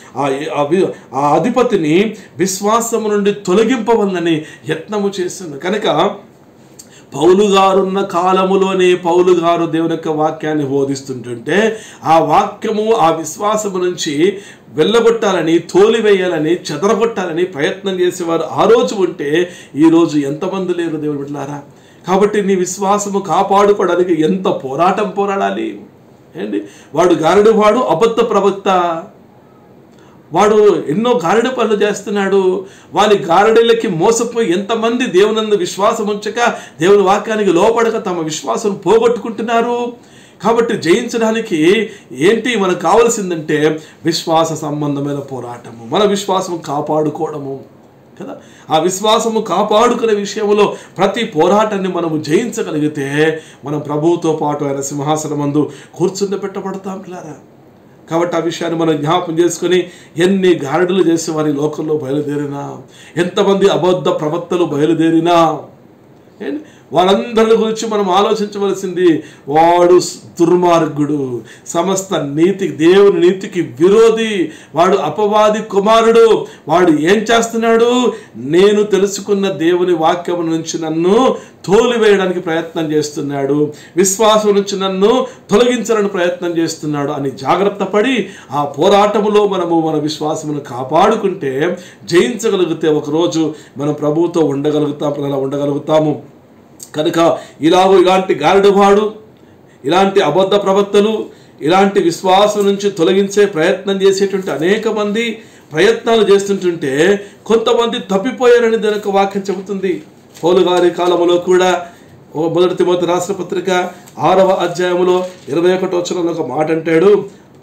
ఆ అధిపతిని విశ్వాసము నుండి తొలగింపవలనని యత్నము చేస్తుంది. కనుక పౌలు గారున్న కాలములోనే పౌలు గారు దేవుని యొక్క వాక్యాన్ని బోధిస్తుంటుంటే ఆ వాక్యము ఆ విశ్వాసము నుంచి వెళ్ళగొట్టాలని, తోలివేయాలని, చెదరగొట్టాలని ప్రయత్నం చేసేవారు ఆ రోజు ఉంటే ఈరోజు ఎంతమంది లేరు దేవుని బిడ్డలారా. కాబట్టి నీ విశ్వాసము కాపాడుకోవడానికి ఎంత పోరాడాలి ఏంటి. వాడు గారడివాడు, అబద్ధ ప్రవక్త. వాడు ఎన్నో గారడి పనులు చేస్తున్నాడు. వాని గారడీలకి మోసపోయి ఎంతమంది దేవునందు విశ్వాసం ఉంచక దేవుని వాక్యానికి లోపడక తమ విశ్వాసం పోగొట్టుకుంటున్నారు. కాబట్టి జయించడానికి ఏంటి మనకు కావాల్సిందంటే విశ్వాస సంబంధమైన పోరాటము, మన విశ్వాసం కాపాడుకోవడము కదా. ఆ విశ్వాసము కాపాడుకునే విషయంలో ప్రతి పోరాటాన్ని మనము జయించగలిగితే మనం ప్రభువుతో పాటు ఆయన సింహాసనం మందు కూర్చుండి పెట్టబడతాం పిల్లారా. కాబట్టి ఆ విషయాన్ని మనం జ్ఞాపకం చేసుకొని ఎన్ని గారడులు చేసి వారి లోకంలో బయలుదేరినా, ఎంతమంది అబద్ధ ప్రవక్తలు బయలుదేరినా వాళ్ళందరి గురించి మనం ఆలోచించవలసింది, వాడు దుర్మార్గుడు, సమస్త నీతికి దేవుని నీతికి విరోధి, వాడు అపవాది కుమారుడు. వాడు ఏం చేస్తున్నాడు? నేను తెలుసుకున్న దేవుని వాక్యం నుంచి నన్ను తోలివేయడానికి ప్రయత్నం చేస్తున్నాడు, విశ్వాసం నుంచి నన్ను తొలగించాలని ప్రయత్నం చేస్తున్నాడు అని జాగ్రత్త పడి ఆ పోరాటములో మనము మన విశ్వాసమును కాపాడుకుంటే జయించగలిగితే ఒకరోజు మనం ప్రభువుతో ఉండగలుగుతాము. కనుక ఇలాంటి గారడివాడు, ఇలాంటి అబద్ధ ప్రవక్తలు, ఇలాంటి విశ్వాసం నుంచి తొలగించే ప్రయత్నం చేసేటువంటి అనేక మంది ప్రయత్నాలు చేస్తుంటుంటే కొంతమంది తప్పిపోయారని దానికి వాక్యం చెబుతుంది. పౌలు గారి కాలంలో కూడా 1 తిమోతి రాసిన పత్రిక 6వ అధ్యాయంలో 21వ వచనంలో ఒక మాట అంటాడు,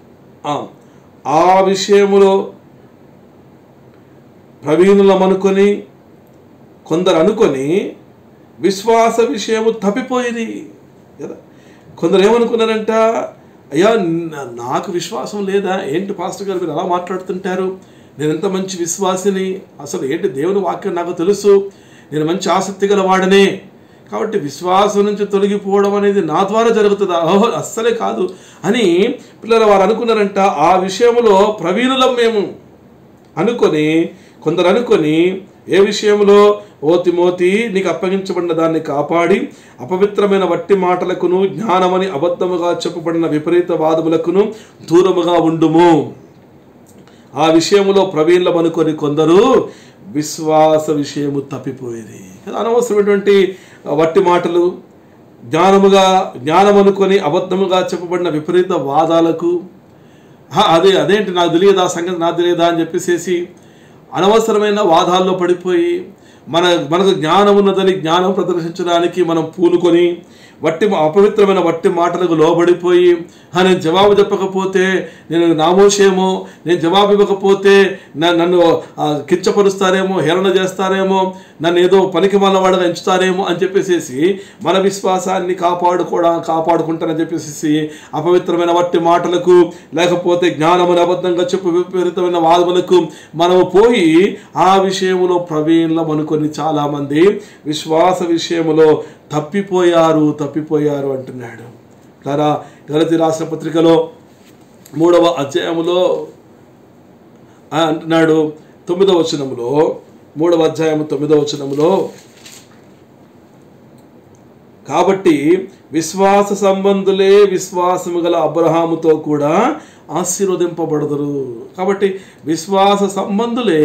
ఆ విషయములో ప్రవీణులమనుకొని కొందరు అనుకొని విశ్వాస విషయము తప్పిపోయింది కదా. కొందరు ఏమనుకున్నారంట, అయ్యా నాకు విశ్వాసం లేదా, ఏంటి పాస్టర్ గారు మీరు అలా మాట్లాడుతుంటారు, నేను ఎంత మంచి విశ్వాసిని, అసలు ఏంటి దేవుని వాక్యం నాకు తెలుసు, నేను మంచి ఆసక్తి గల వాడనే, కాబట్టి విశ్వాసం నుంచి తొలగిపోవడం అనేది నా ద్వారా జరుగుతుందా? అస్సలే కాదు అని పిల్లలు వారు అనుకున్నారంట. ఆ విషయంలో ప్రవీణులం మేము అనుకొని, కొందరు అనుకొని ఏ విషయంలో, ఓ తిమోతి నీకు అప్పగించబడిన దాన్ని కాపాడి అపవిత్రమైన వట్టి మాటలకును జ్ఞానమని అబద్ధముగా చెప్పబడిన విపరీత వాదములకును దూరముగా ఉండుము. ఆ విషయంలో ప్రవీణులమనుకొని కొందరు విశ్వాస విషయము తప్పిపోయేది. అనవసరమైనటువంటి వట్టి మాటలు, జ్ఞానమనుకొని అబద్ధముగా చెప్పబడిన విపరీత వాదాలకు, అదేంటి నాకు తెలియదా, సంగతి నాకు తెలియదా అని చెప్పేసి అనవసరమైన వాదాల్లో పడిపోయి మనకు జ్ఞానం ఉన్నదని జ్ఞానం ప్రదర్శించడానికి మనం పూనుకొని అపవిత్రమైన వట్టి మాటలకు లోబడిపోయి, నేను జవాబు చెప్పకపోతే నేను నామోషేమో, నేను జవాబు ఇవ్వకపోతే నన్ను కించపరుస్తారేమో, హేళన చేస్తారేమో, నన్ను ఏదో పనికి మాలవాడగా ఎంచుతారేమో అని చెప్పేసి మన విశ్వాసాన్ని కాపాడుకుంటానని చెప్పేసి అపవిత్రమైన వట్టి మాటలకు, లేకపోతే జ్ఞానమని అబద్ధంగా చెప్పు విపరీతమైన వాదములకు మనము పోయి ఆ విషయంలో ప్రవీణులం అనుకొని చాలామంది విశ్వాస విషయంలో తప్పిపోయారు అంటున్నాడు. కారా గలతీ రాసిన పత్రికలో 3వ అధ్యాయములో అంటున్నాడు 9వ వచనములో, 3వ అధ్యాయము 9వ వచనములో, కాబట్టి విశ్వాస సంబంధులే విశ్వాసము గల అబ్రహాముతో కూడా ఆశీర్వదింపబడదురు. కాబట్టి విశ్వాస సంబంధులే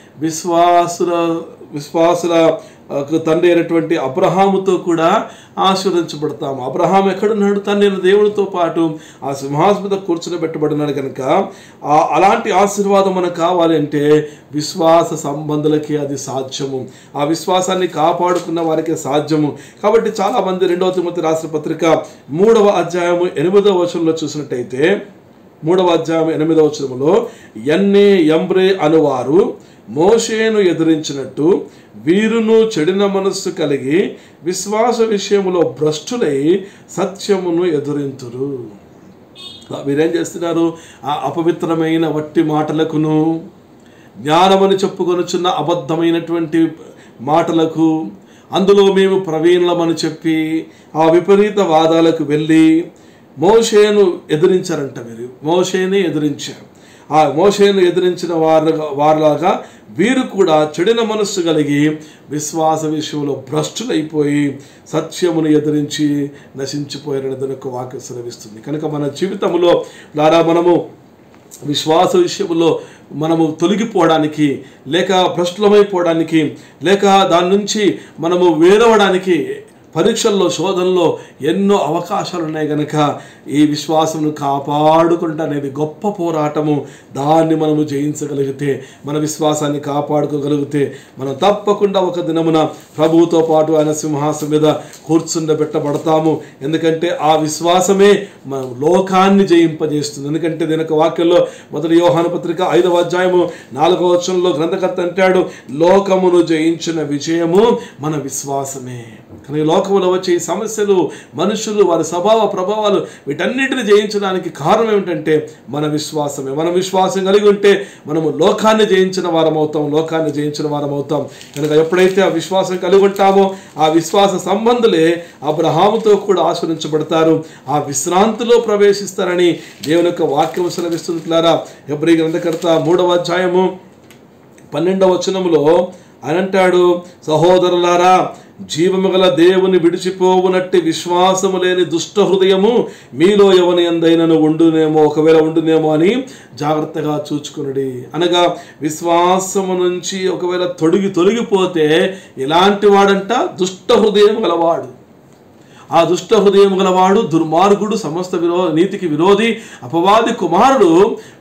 విశ్వాసుల తండ్రి అయినటువంటి అబ్రహాముతో కూడా ఆశీర్వదించబడతాము. అబ్రహాం ఎక్కడున్నాడు? తండ్రి అయిన దేవునితో పాటు ఆ సింహాసనం మీద కూర్చొనిబెట్టబడినాడు. కనుక అలాంటి ఆశీర్వాదం మనకు కావాలి అంటే విశ్వాస సంబంధులకి అది సాధ్యము, ఆ విశ్వాసాన్ని కాపాడుకున్న వారికి సాధ్యము. కాబట్టి చాలామంది 2వ తిమోతి రాసిన పత్రిక 3వ అధ్యాయము 8వ వచనంలో చూసినట్టయితే, 3వ అధ్యాయం 8వ వచనంలో, యంబ్రే అనువారు మోషేను ఎదిరించినట్టు వీరును చెడిన మనస్సు కలిగి విశ్వాస విషయములో భ్రష్టులై సత్యమును ఎదురింతురు. వీరేం చేస్తున్నారు? ఆ అపవిత్రమైన వట్టి మాటలకును, జ్ఞానమని చెప్పుకొనుచున్న అబద్ధమైనటువంటి మాటలకు, అందులో మేము ప్రవీణులమని చెప్పి ఆ విపరీత వాదాలకు వెళ్ళి మోషేను ఎదిరించారంట. వీరు మోషేని ఎదిరించారు. ఆ మోషేను ఎదిరించిన వారిలాగా వీరు కూడా చెడిన మనస్సు కలిగి విశ్వాస విషయంలో భ్రష్టులైపోయి సత్యమును ఎదిరించి నశించిపోయారని దానికి వాక్యం సెలవిస్తుంది. కనుక మన జీవితంలో మనము విశ్వాస విషయంలో మనము తొలగిపోవడానికి, లేక భ్రష్టులమైపోవడానికి, లేక దాని నుంచి మనము వేరవడానికి పరీక్షల్లో, శోధనలో ఎన్నో అవకాశాలు ఉన్నాయి కనుక ఈ విశ్వాసమును కాపాడుకుంటా అనేది గొప్ప పోరాటము. దాన్ని మనము జయించగలిగితే, మన విశ్వాసాన్ని కాపాడుకోగలిగితే మనం తప్పకుండా ఒక దినమున ప్రభువుతో పాటు ఆయన సింహాసనం మీద కూర్చుండబెట్టబడతాము. ఎందుకంటే ఆ విశ్వాసమే మన లోకాన్ని జయింపజేస్తుంది. ఎందుకంటే దీని యొక్క వాక్యంలో మొదటి యోహాను పత్రిక 5వ అధ్యాయము 4వ వచనంలో గ్రంథకర్త అంటాడు, లోకమును జయించిన విజయము మన విశ్వాసమే. కానీ లోకంలో వచ్చే ఈ సమస్యలు, మనుషులు, వారి స్వభావ ప్రభావాలు, వీటన్నిటిని జయించడానికి కారణం ఏమిటంటే మన విశ్వాసమే. మనం విశ్వాసం కలిగి ఉంటే మనము లోకాన్ని జయించిన వారం అవుతాం. కనుక ఎప్పుడైతే ఆ విశ్వాసం కలిగి ఉంటామో ఆ విశ్వాస సంబంధులే అబ్రహాముతో కూడా ఆశీర్వదించబడతారు, ఆ విశ్రాంతిలో ప్రవేశిస్తారని దేవుని యొక్క వాక్యం సెలవిస్తుంటారా. హెబ్రీ గ్రంథకర్త 3వ అధ్యాయము 12వ వచనములో ఆయన అంటాడు, సహోదరులారా, జీవము గల దేవుని విడిచిపోవునట్టి విశ్వాసము లేని దుష్ట హృదయము మీలో ఎవని యందైనను ఒకవేళ ఉండునేమో అని జాగ్రత్తగా చూచుకునుడి. అనగా విశ్వాసము నుంచి ఒకవేళ తొలగిపోతే ఎలాంటి వాడంట? దుష్ట హృదయం గలవాడు. ఆ దుష్ట హృదయం గలవాడు దుర్మార్గుడు, సమస్త నీతికి విరోధి, అపవాది కుమారుడు.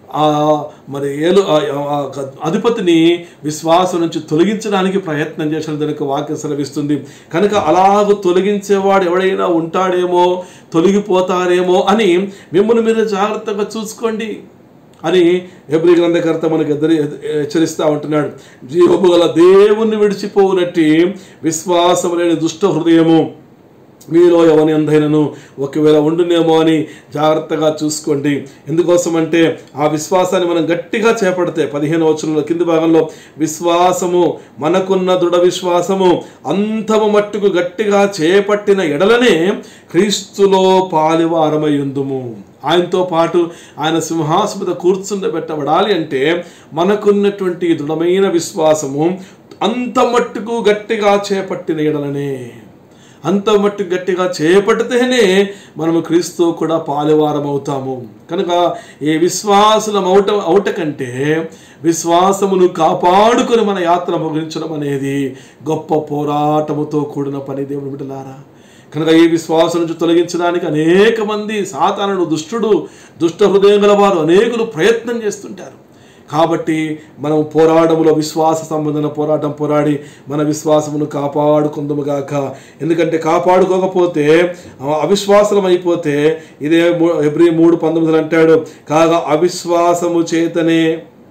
మరి అధిపతిని విశ్వాసం నుంచి తొలగించడానికి ప్రయత్నం చేసిన దానికి వాక్యం సెలవిస్తుంది. కనుక అలాగ తొలగించేవాడు ఎవడైనా ఉంటాడేమో, తొలగిపోతారేమో అని మిమ్మల్ని మీరు జాగ్రత్తగా చూసుకోండి అని హెబ్రీ గ్రంథకర్త మనకు హెచ్చరిస్తూ ఉంటున్నాడు. జీవము గల దేవుణ్ణి విడిచిపోవునట్టి విశ్వాసం లేని దుష్ట హృదయము మీలో ఎవని అందైనను ఒకవేళ ఉండునేమో అని జాగ్రత్తగా చూసుకోండి. ఎందుకోసం అంటే ఆ విశ్వాసాన్ని మనం గట్టిగా చేపడితే 15వ వచనంలో కింది భాగంలో, విశ్వాసము మనకున్న దృఢ విశ్వాసము అంతము మట్టుకు గట్టిగా చేపట్టిన ఎడలనే క్రీస్తులో పాలివారమై ఉందుము. ఆయనతో పాటు ఆయన సింహాసనం మీద కూర్చుండబెట్టబడాలి అంటే మనకున్నటువంటి దృఢమైన విశ్వాసము అంత మట్టుకు గట్టిగా చేపట్టిన ఎడలనే, అంత మట్టు గట్టిగా చేపడితేనే మనము క్రీస్తు కూడా పాలువారం అవుతాము. కనుక ఈ విశ్వాసులం అవుట కంటే విశ్వాసమును కాపాడుకొని మన యాత్ర ముగించడం అనేది గొప్ప పోరాటముతో కూడిన పని దేవుని బిడ్డలారా. కనుక ఈ విశ్వాసం నుంచి తొలగించడానికి అనేక మంది సాతానుడు, దుష్ట హృదయం గలవారు అనేకులు ప్రయత్నం చేస్తుంటారు. కాబట్టి మనం పోరాటములో విశ్వాస సంబంధమైన పోరాటం పోరాడి మన విశ్వాసమును కాపాడుకుందాముగాక. ఎందుకంటే కాపాడుకోకపోతే అవిశ్వాసం అయిపోతే, ఇదే హెబ్రీ 3:19 అంటాడు, కాగా అవిశ్వాసము చేతనే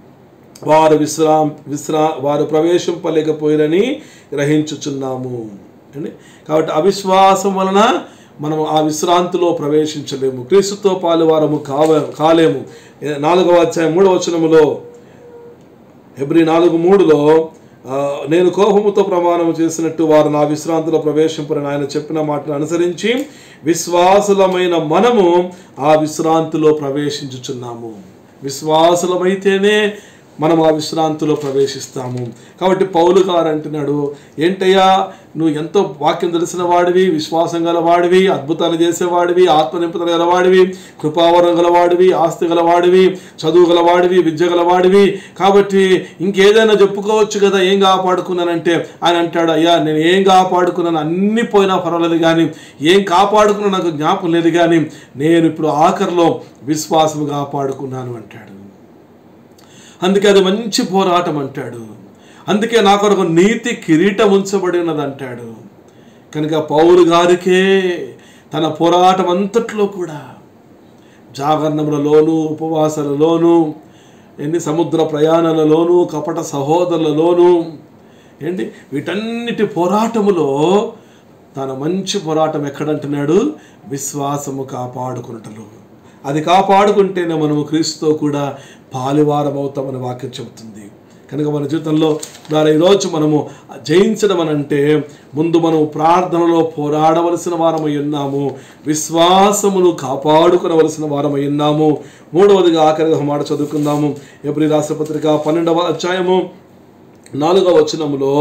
వారు ప్రవేశింపలేకపోయిరని గ్రహించుచున్నాము అండి. కాబట్టి అవిశ్వాసం వలన మనం ఆ విశ్రాంతిలో ప్రవేశించలేము, క్రీస్తుతో పాలువారము కాలేము. 4వ అధ్యాయం 3వ వచనములో, హెబ్రీ 4:3లో, నేను కోపముతో ప్రమాణము చేసినట్టు వారు నా విశ్రాంతిలో ప్రవేశింపరని ఆయన చెప్పిన మాటను అనుసరించి విశ్వాసులమైన మనము ఆ విశ్రాంతిలో ప్రవేశించుచున్నాము. విశ్వాసులమైతేనే మనం ఆ విశ్రాంతిలో ప్రవేశిస్తాము. కాబట్టి పౌలు గారు అంటున్నాడు, ఏంటయ్యా నువ్వు ఎంతో వాక్యం తెలిసిన వాడివి, విశ్వాసం గలవాడివి, అద్భుతాలు చేసేవాడివి, ఆత్మనింపుదల గలవాడివి, కృపావరం గలవాడివి, ఆస్తి గలవాడివి, చదువు గలవాడివి, విద్య గలవాడివి, కాబట్టి ఇంకేదైనా చెప్పుకోవచ్చు కదా, ఏం కాపాడుకున్నానంటే ఆయన అంటాడు, అయ్యా నేను ఏం కాపాడుకున్నాను, అన్నీ పోయినా పర్వాలేదు కానీ ఏం కాపాడుకున్నా నాకు జ్ఞాపకం లేదు, కానీ నేను ఇప్పుడు ఆఖరిలో విశ్వాసం కాపాడుకున్నాను అంటాడు. అందుకే అది మంచి పోరాటం అంటాడు. అందుకే నా కొరకు నీతి కిరీటం ఉంచబడి ఉన్నది అంటాడు. కనుక పౌలు గారికే తన పోరాటం అంతట్లో కూడా జాగరణములలోనూ, ఉపవాసాలలోనూ, సముద్ర ప్రయాణాలలోనూ, కపట సహోదరులలోనూ వీటన్నిటి పోరాటములో తన మంచి పోరాటం ఎక్కడంటున్నాడు? విశ్వాసము కాపాడుకున్నట్లు. అది కాపాడుకుంటేనే మనము క్రీస్తుతో కూడా పాలువారం అవుతామని వాక్యం చెబుతుంది. కనుక మన జీవితంలో ఈరోజు మనము జయించడం అని అంటే ముందు మనం ప్రార్థనలో పోరాడవలసిన వారమై ఉన్నాము, విశ్వాసమును కాపాడుకునవలసిన వారమై ఉన్నాము. 3వదిగా ఆఖరిగా మాట చదువుకుందాము. హెబ్రీ రాష్ట్ర పత్రిక 12వ అధ్యాయము 4వ వచనములో,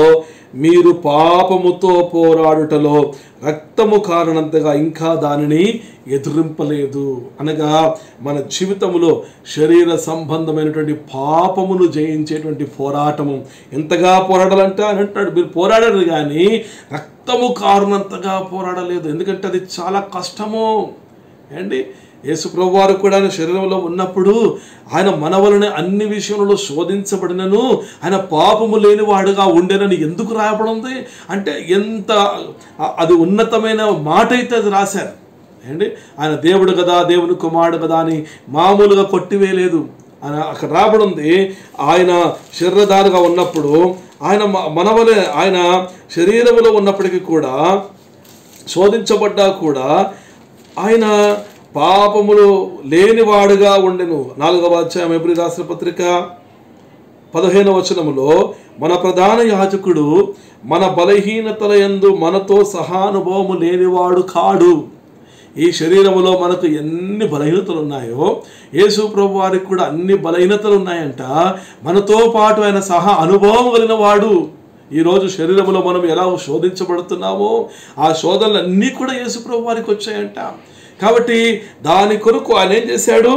మీరు పాపముతో పోరాడుటలో రక్తము కారణంతగా ఇంకా దానిని ఎదురింపలేదు. అనగా మన జీవితంలో శరీర సంబంధమైనటువంటి పాపమును జయించేటువంటి పోరాటము ఎంతగా పోరాడాలంటే అని అంటాడు, మీరు పోరాడారు కానీ రక్తము కారణంతగా పోరాడలేదు. ఎందుకంటే అది చాలా కష్టము అండి. యేసు ప్రభువారు కూడా ఆయన శరీరంలో ఉన్నప్పుడు ఆయన మన వలన అన్ని విషయంలో శోధించబడినను ఆయన పాపము లేనివాడుగా ఉండేనని ఎందుకు రాయబడింది అంటే ఎంత అది ఉన్నతమైన మాట అయితే అది రాశారు అండి. ఆయన దేవుడు కదా, దేవుని కుమారుడు కదా అని మామూలుగా కొట్టివేయలేదు. ఆయన అక్కడ రాబడింది ఆయన శరీరధారిగా ఉన్నప్పుడు ఆయన మన వలె ఆయన శరీరంలో ఉన్నప్పటికీ కూడా శోధించబడ్డా కూడా ఆయన పాపములు లేనివాడుగా ఉండెను. 4వ అధ్యాయం హెబ్రీ రాసిన పత్రిక 15వ వచనములో మన ప్రధాన యాజకుడు మన బలహీనతల యందు మనతో సహానుభవము లేనివాడు కాడు. ఈ శరీరములో మనకు ఎన్ని బలహీనతలు ఉన్నాయో యేసు ప్రభు వారికి కూడా అన్ని బలహీనతలు ఉన్నాయంట. మనతో పాటు ఆయన సహా అనుభవం కలిగిన వాడు. ఈరోజు శరీరంలో మనం ఎలా శోధించబడుతున్నామో ఆ శోధనలన్నీ కూడా యేసు ప్రభు వారికి వచ్చాయంట. కాబట్టి దాని కొరకు ఆయన ఏం చేశాడు,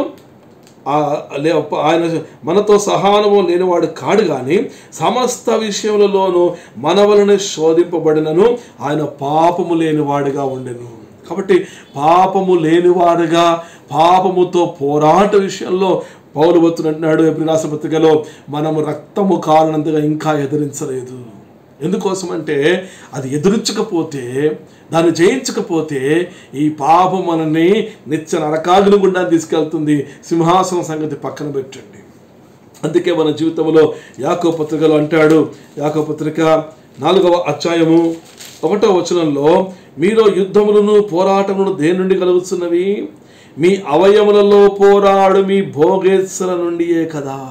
ఆయన మనతో సహానుభవం లేనివాడు కాడు కానీ సమస్త విషయములలోనూ మన వలన శోధింపబడినను ఆయన పాపము లేనివాడుగా ఉండెను. కాబట్టి పాపము లేనివాడుగా పాపముతో పోరాట విషయంలో పౌలు భక్తుడు అంటున్నాడు హెబ్రీ రాసిన పత్రికలో, మనము రక్తము కారణంతగా ఇంకా ఎదిరించలేదు. ఎందుకోసం అంటే అది ఎదురించకపోతే, దాన్ని జయించకపోతే ఈ పాపం మనల్ని నిత్య నరకాగ్ని గుండా తీసుకెళ్తుంది. సింహాసనం సంగతి పక్కన పెట్టండి. అందుకే మన జీవితంలో యాకోబు పత్రికలో అంటాడు, యాకోబు పత్రిక 4వ అధ్యాయము 1వ వచనంలో, మీలో యుద్ధములను పోరాటములను దేని నుండి కలుగుతున్నవి? మీ అవయములలో పోరాడు మీ భోగేత్సల నుండియే కదా.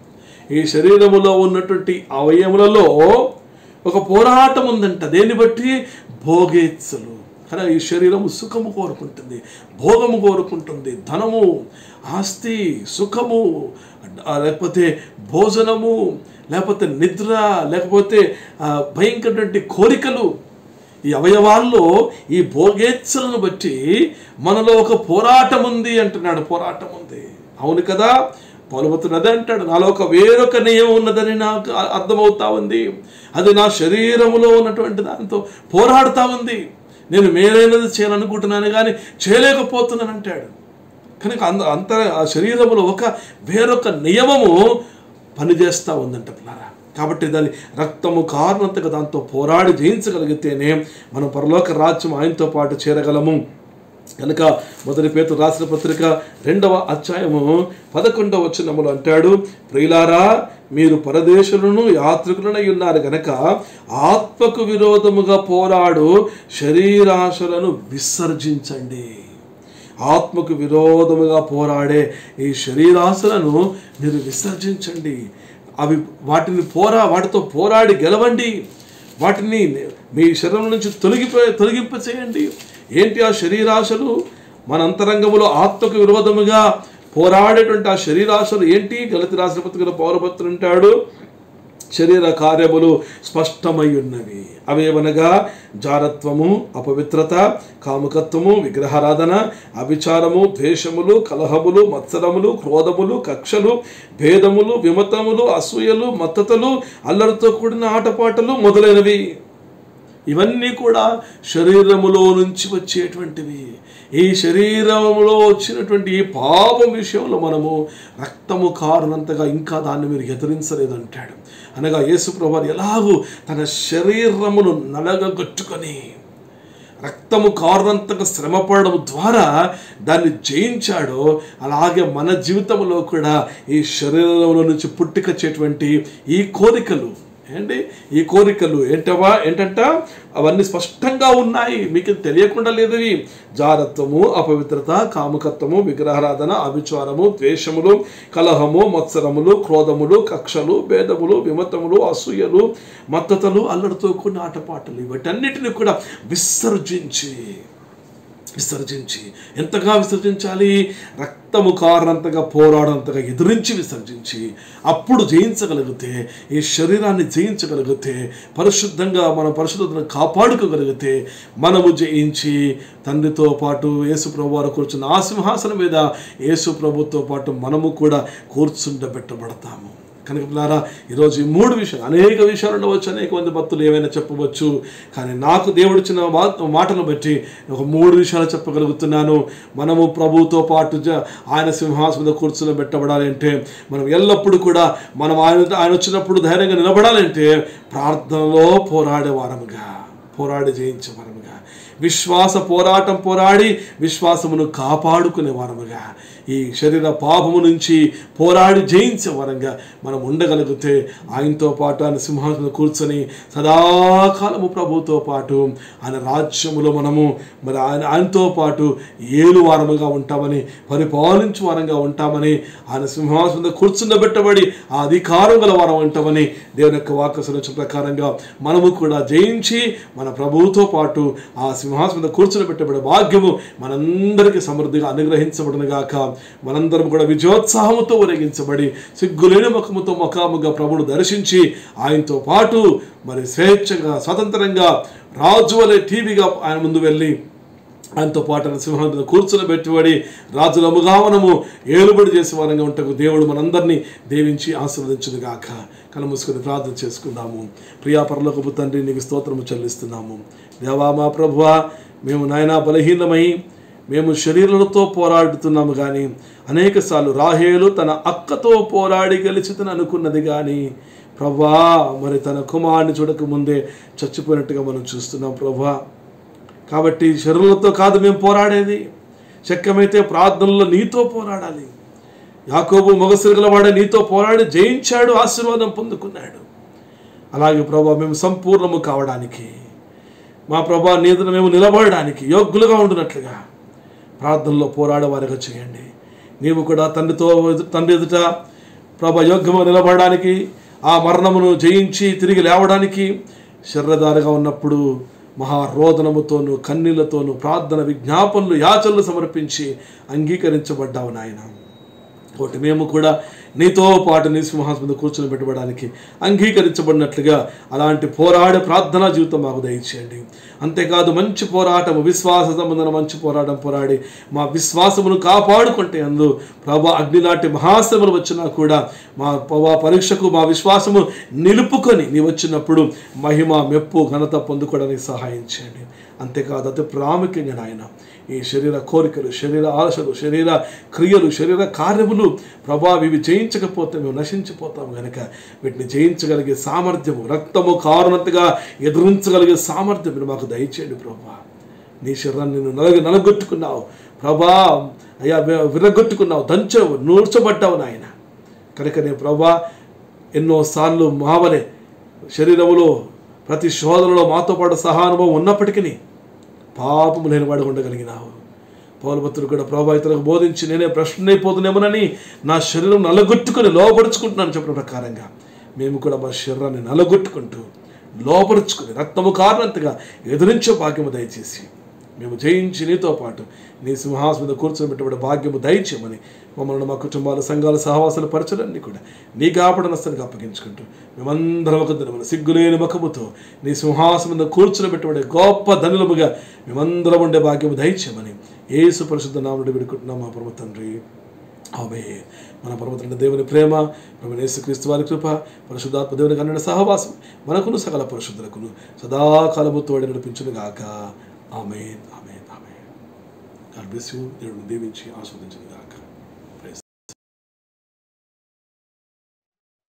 ఈ శరీరములో ఉన్నటువంటి అవయములలో ఒక పోరాటం ఉందంట. దేన్ని బట్టి? భోగేత్సలు. కానీ ఈ శరీరము సుఖము కోరుకుంటుంది, భోగము కోరుకుంటుంది, ధనము, ఆస్తి, సుఖము, లేకపోతే భోజనము, లేకపోతే నిద్ర, లేకపోతే భయంకరటువంటి కోరికలు. ఈ అవయవాల్లో ఈ భోగేచ్ఛలను బట్టి మనలో ఒక పోరాటం ఉంది అంటున్నాడు. పోరాటం ఉంది, అవును కదా. పౌలుభక్తుడు అదే అంటాడు, నాలో ఒక వేరొక నియమం ఉన్నదని నాకు అర్థమవుతా ఉంది. అది నా శరీరములో ఉన్నటువంటి దానితో పోరాడుతూ ఉంది. నేను మేలైనది చేయాలనుకుంటున్నాను కానీ చేయలేకపోతున్నాను అంటాడు. కనుక ఆ శరీరములో వేరొక నియమము పనిచేస్తూ ఉందంట పిల్లరా. కాబట్టి దాని రక్తము కారణంతగా దాంతో పోరాడి జయించగలిగితేనే మనం పరలోక రాజ్యం ఆయనతో పాటు చేరగలము. కనుక 1 పేతురు రాసిన పత్రిక 2వ అధ్యాయము 11వ వచనములో అంటాడు, ప్రియులారా, మీరు పరదేశులను యాత్రికులనై ఉన్నారు గనక ఆత్మకు విరోధముగా పోరాడు శరీరాశలను విసర్జించండి. ఆత్మకు విరోధముగా పోరాడే ఈ శరీరాశలను మీరు విసర్జించండి. వాటితో పోరాడి గెలవండి. వాటిని మీ శరీరం నుంచి తొలగింప చేయండి. ఏంటి ఆ శరీరాశలు? మన అంతరంగములో ఆత్మకు విరోధముగా పోరాడేటువంటి ఆ శరీరాశలు ఏంటి? గలతీ రాసిన పత్రికలో పౌరభక్తుడు అంటాడు, శరీర కార్యములు స్పష్టమై ఉన్నవి. అవేవనగా జారత్వము, అపవిత్రత, కాముకత్వము, విగ్రహారాధన, అభిచారము, ద్వేషములు, కలహములు, మత్సరములు, క్రోధములు, కక్షలు, భేదములు, విమతములు, అసూయలు, మత్తతలు, అల్లరితో కూడిన ఆటపాటలు మొదలైనవి. ఇవన్నీ కూడా శరీరములో నుంచి వచ్చేటువంటివి. ఈ శరీరములో వచ్చినటువంటి ఈ పాపం విషయంలో మనము రక్తము కారణంతగా ఇంకా దాన్ని మీరు ఎదిరించలేదంటాడు. అనగా యేసు ప్రభువు ఎలాగూ తన శరీరమును నలగగొట్టుకొని రక్తము కారణంతగా శ్రమపడడం ద్వారా దాన్ని జయించాడో, అలాగే మన జీవితంలో కూడా ఈ శరీరంలో నుంచి పుట్టుకొచ్చేటువంటి ఈ కోరికలు ఏంటి? ఈ కోరికలు ఏంటంట అవన్నీ స్పష్టంగా ఉన్నాయి, మీకు తెలియకుండా లేదు. ఇవి జారత్వము, అపవిత్రత, కాముకత్వము, విగ్రహారాధన, అభిచారము, ద్వేషములు, కలహము, మత్సరములు, క్రోధములు, కక్షలు, భేదములు, విమతములు, అసూయలు, మత్తతలు, అల్లరితో కూడిన ఆటపాటలు, వీటన్నిటిని కూడా విసర్జించి విసర్జించి, ఎంతగా విసర్జించాలి? రక్తము కారణంతగా పోరాడంతగా ఎదిరించి విసర్జించి, అప్పుడు జయించగలిగితే, ఈ శరీరాన్ని జయించగలిగితే, పరిశుద్ధంగా మన పరిశుద్ధతను కాపాడుకోగలిగితే, మనము జయించి తండ్రితో పాటు యేసు ప్రభు వారు కూర్చున్న ఆ సింహాసనం మీద యేసు ప్రభుతో పాటు మనము కూడా కూర్చుండబెట్టబడతాము. కనుక పిల్లారా, ఈరోజు ఈ 3 విషయాలు, అనేక విషయాలు ఉండవచ్చు, అనేక మంది భక్తులు ఏమైనా చెప్పవచ్చు, కానీ నాకు దేవుడిచ్చిన మాటను బట్టి ఒక 3 విషయాలు చెప్పగలుగుతున్నాను. మనము ప్రభువుతో పాటు ఆయన సింహాసనం మీద కూర్చుని పెట్టబడాలి అంటే, మనం ఎల్లప్పుడూ కూడా మనం ఆయన వచ్చినప్పుడు ధైర్యంగా నిలబడాలంటే, ప్రార్థనలో పోరాడే వారముగా, పోరాడి జయించే వారముగా, విశ్వాస పోరాటం పోరాడి విశ్వాసమును కాపాడుకునే వారముగా, ఈ శరీర పాపము నుంచి పోరాడి జయించే వరంగా మనం ఉండగలిగితే, ఆయనతో పాటు ఆయన సింహాసనంలో కూర్చొని సదాకాలము ప్రభుతో పాటు ఆయన రాజ్యములో మనము మరి ఆయనతో పాటు ఏలు వారముగా ఉంటామని, పరిపాలించు వారంగా ఉంటామని, ఆయన సింహాసనంలో కూర్చుండబెట్టబడి ఆ అధికారం గల వారం ఉంటామని దేవుని యొక్క వాక్య సూచన ప్రకారంగా మనము కూడా జయించి మన ప్రభువుతో పాటు ఆ సింహాసనంలో కూర్చుండబెట్టబడే భాగ్యము మనందరికీ సమృద్ధిగా అనుగ్రహించబడును గాక. మనందరం కూడా విజయోత్సాహముతో ఊరేగించబడి సిగ్గులేని ముఖముతో ముఖాముగా ప్రభువును దర్శించి ఆయనతో పాటు మరి స్వేచ్ఛగా స్వతంత్రంగా రాజు వలె టీవీగా ఆయన ముందు వెళ్ళి ఆయనతో పాటు సింహాసనం కూర్చుని పెట్టుబడి రాజులముగా మనము ఏలుబడి చేసే వారంగా ఉంటకు దేవుడు మనందరినీ దీవించి ఆశీర్వదించును గాక. కళ్ళు మూసుకొని ప్రార్థన చేసుకుందాము. ప్రియా పరలోకపు తండ్రి, నీకు స్తోత్రము చెల్లిస్తున్నాము. దేవా మా ప్రభువా, మేము నాయనా బలహీనమై మేము శరీరాలతో పోరాడుతున్నాము, కానీ అనేక సార్లు రాహేలు తన అక్కతో పోరాడి గెలిచితని అనుకున్నది, కానీ ప్రభువా మరి తన కుమారుని చూడక ముందే చచ్చిపోయినట్టుగా మనం చూస్తున్నాం ప్రభువా. కాబట్టి శరీరాలతో కాదు మేము పోరాడేది, శక్యమైతే ప్రార్థనలో నీతో పోరాడాలి. యాకోబు మొగసిరిగల వాడే నీతో పోరాడి జయించాడు, ఆశీర్వాదం పొందుకున్నాడు. అలాగే ప్రభువా, మేము సంపూర్ణము కావడానికి, మా ప్రభువా నీ ఎదుట మేము నిలబడడానికి యోగ్యులుగా ఉండినట్లుగా ప్రార్థనలో పోరాడేవారిగా చేయండి. నీవు కూడా తండ్రి ఎదుట ప్రభా యోగ్యము నిలబడడానికి, ఆ మరణమును జయించి తిరిగి లేవడానికి శరీరధారిగా ఉన్నప్పుడు మహారోదనముతోనూ కన్నీళ్లతోనూ ప్రార్థన విజ్ఞాపనలు యాచనలు సమర్పించి అంగీకరించబడ్డావు నాయన. కాబట్టి మేము కూడా నీతో పాటు నీ సింహాసనం మీద కూర్చొని పెట్టబడడానికి అంగీకరించబడినట్లుగా అలాంటి పోరాడే ప్రార్థనా జీవితం మాకు దయచేయండి. అంతేకాదు మంచి పోరాటము, విశ్వాస సంబంధమైన మంచి పోరాటం పోరాడి మా విశ్వాసమును కాపాడుకుంటే అందు ప్రభా అగ్ని లాంటి మహాశ్రమలు వచ్చినా కూడా మా ప్రభా పరీక్షకు మా విశ్వాసము నిలుపుకొని నీ వచ్చినప్పుడు మహిమ మెప్పు ఘనత పొందుకోవడానికి సహాయం చేయండి. అంతేకాదు అతి ప్రాముఖ్యంగా నాయన ఈ శరీర కోరికలు, శరీర ఆశలు, శరీర క్రియలు, శరీర కార్యములు ప్రభా ఇవి జయించకపోతే మేము నశించిపోతాము కనుక వీటిని జయించగలిగే సామర్థ్యము, రక్తము కారునంతగా ఎదురించగలిగే సామర్థ్యం మీరు మాకు దయచేయండి ప్రభా. నీ శరీరాన్ని నువ్వు నలగొట్టుకున్నావు ప్రభా, అయ్యా విరగొట్టుకున్నావు, దంచవు, నూర్చబడ్డావు నాయన. కనుక నేను ప్రభా ఎన్నోసార్లు మావలే శరీరములో ప్రతి శోధనలో మాతో పాటు సహానుభవం ఉన్నప్పటికీ పాపము లేని వాడు ఉండగలిగినావు. పౌలు భక్తుడు కూడా ప్రభా ఇతరులకు బోధించి నేనే ప్రశ్నైపోతున్నామోనని నా శరీరం నలగొట్టుకుని లోపరుచుకుంటున్నాను చెప్పిన ప్రకారంగా మేము కూడా మా శరీరాన్ని నలగొట్టుకుంటూ లోపరుచుకుని రక్తము కారణంతగా ఎదురించే భాగ్యము దయచేసి మేము జయించి నీతో పాటు నీ సింహాసనం మీద కూర్చొని పెట్టబడే భాగ్యము దయచేయమని మమ్మల్ని మా కుటుంబాల సంఘాల సహవాసాల పరిచయాన్ని కూడా నీ కాపాడనస్తానికి అప్పగించుకుంటూ మేమందరం ఒక దినమున సిగ్గులేని ముఖముతో నీ సింహాసనం మీద కూర్చొని పెట్టబడే గొప్ప ధనులముగా మేమందరం ఉండే భాగ్యము దయచేయమని యేసు పరిశుద్ధ నామమున వేడుకుంటున్నాం మా పరమ తండ్రి, ఆమేన్. మన పరమ దేవుని ప్రేమ, ప్రభువైన యేసుక్రీస్తు వారి కృప, పరిశుద్ధాత్మ దేవుని కన్నడ సహవాసం మనకును సకల పరిశుద్ధులకును సదాకాలము తోడి నడిపించును గాక. ఆమేన్, ఆమేన్, ఆమేన్. God bless you. దేవుని దీవించి ఆశీర్వదించును గాక.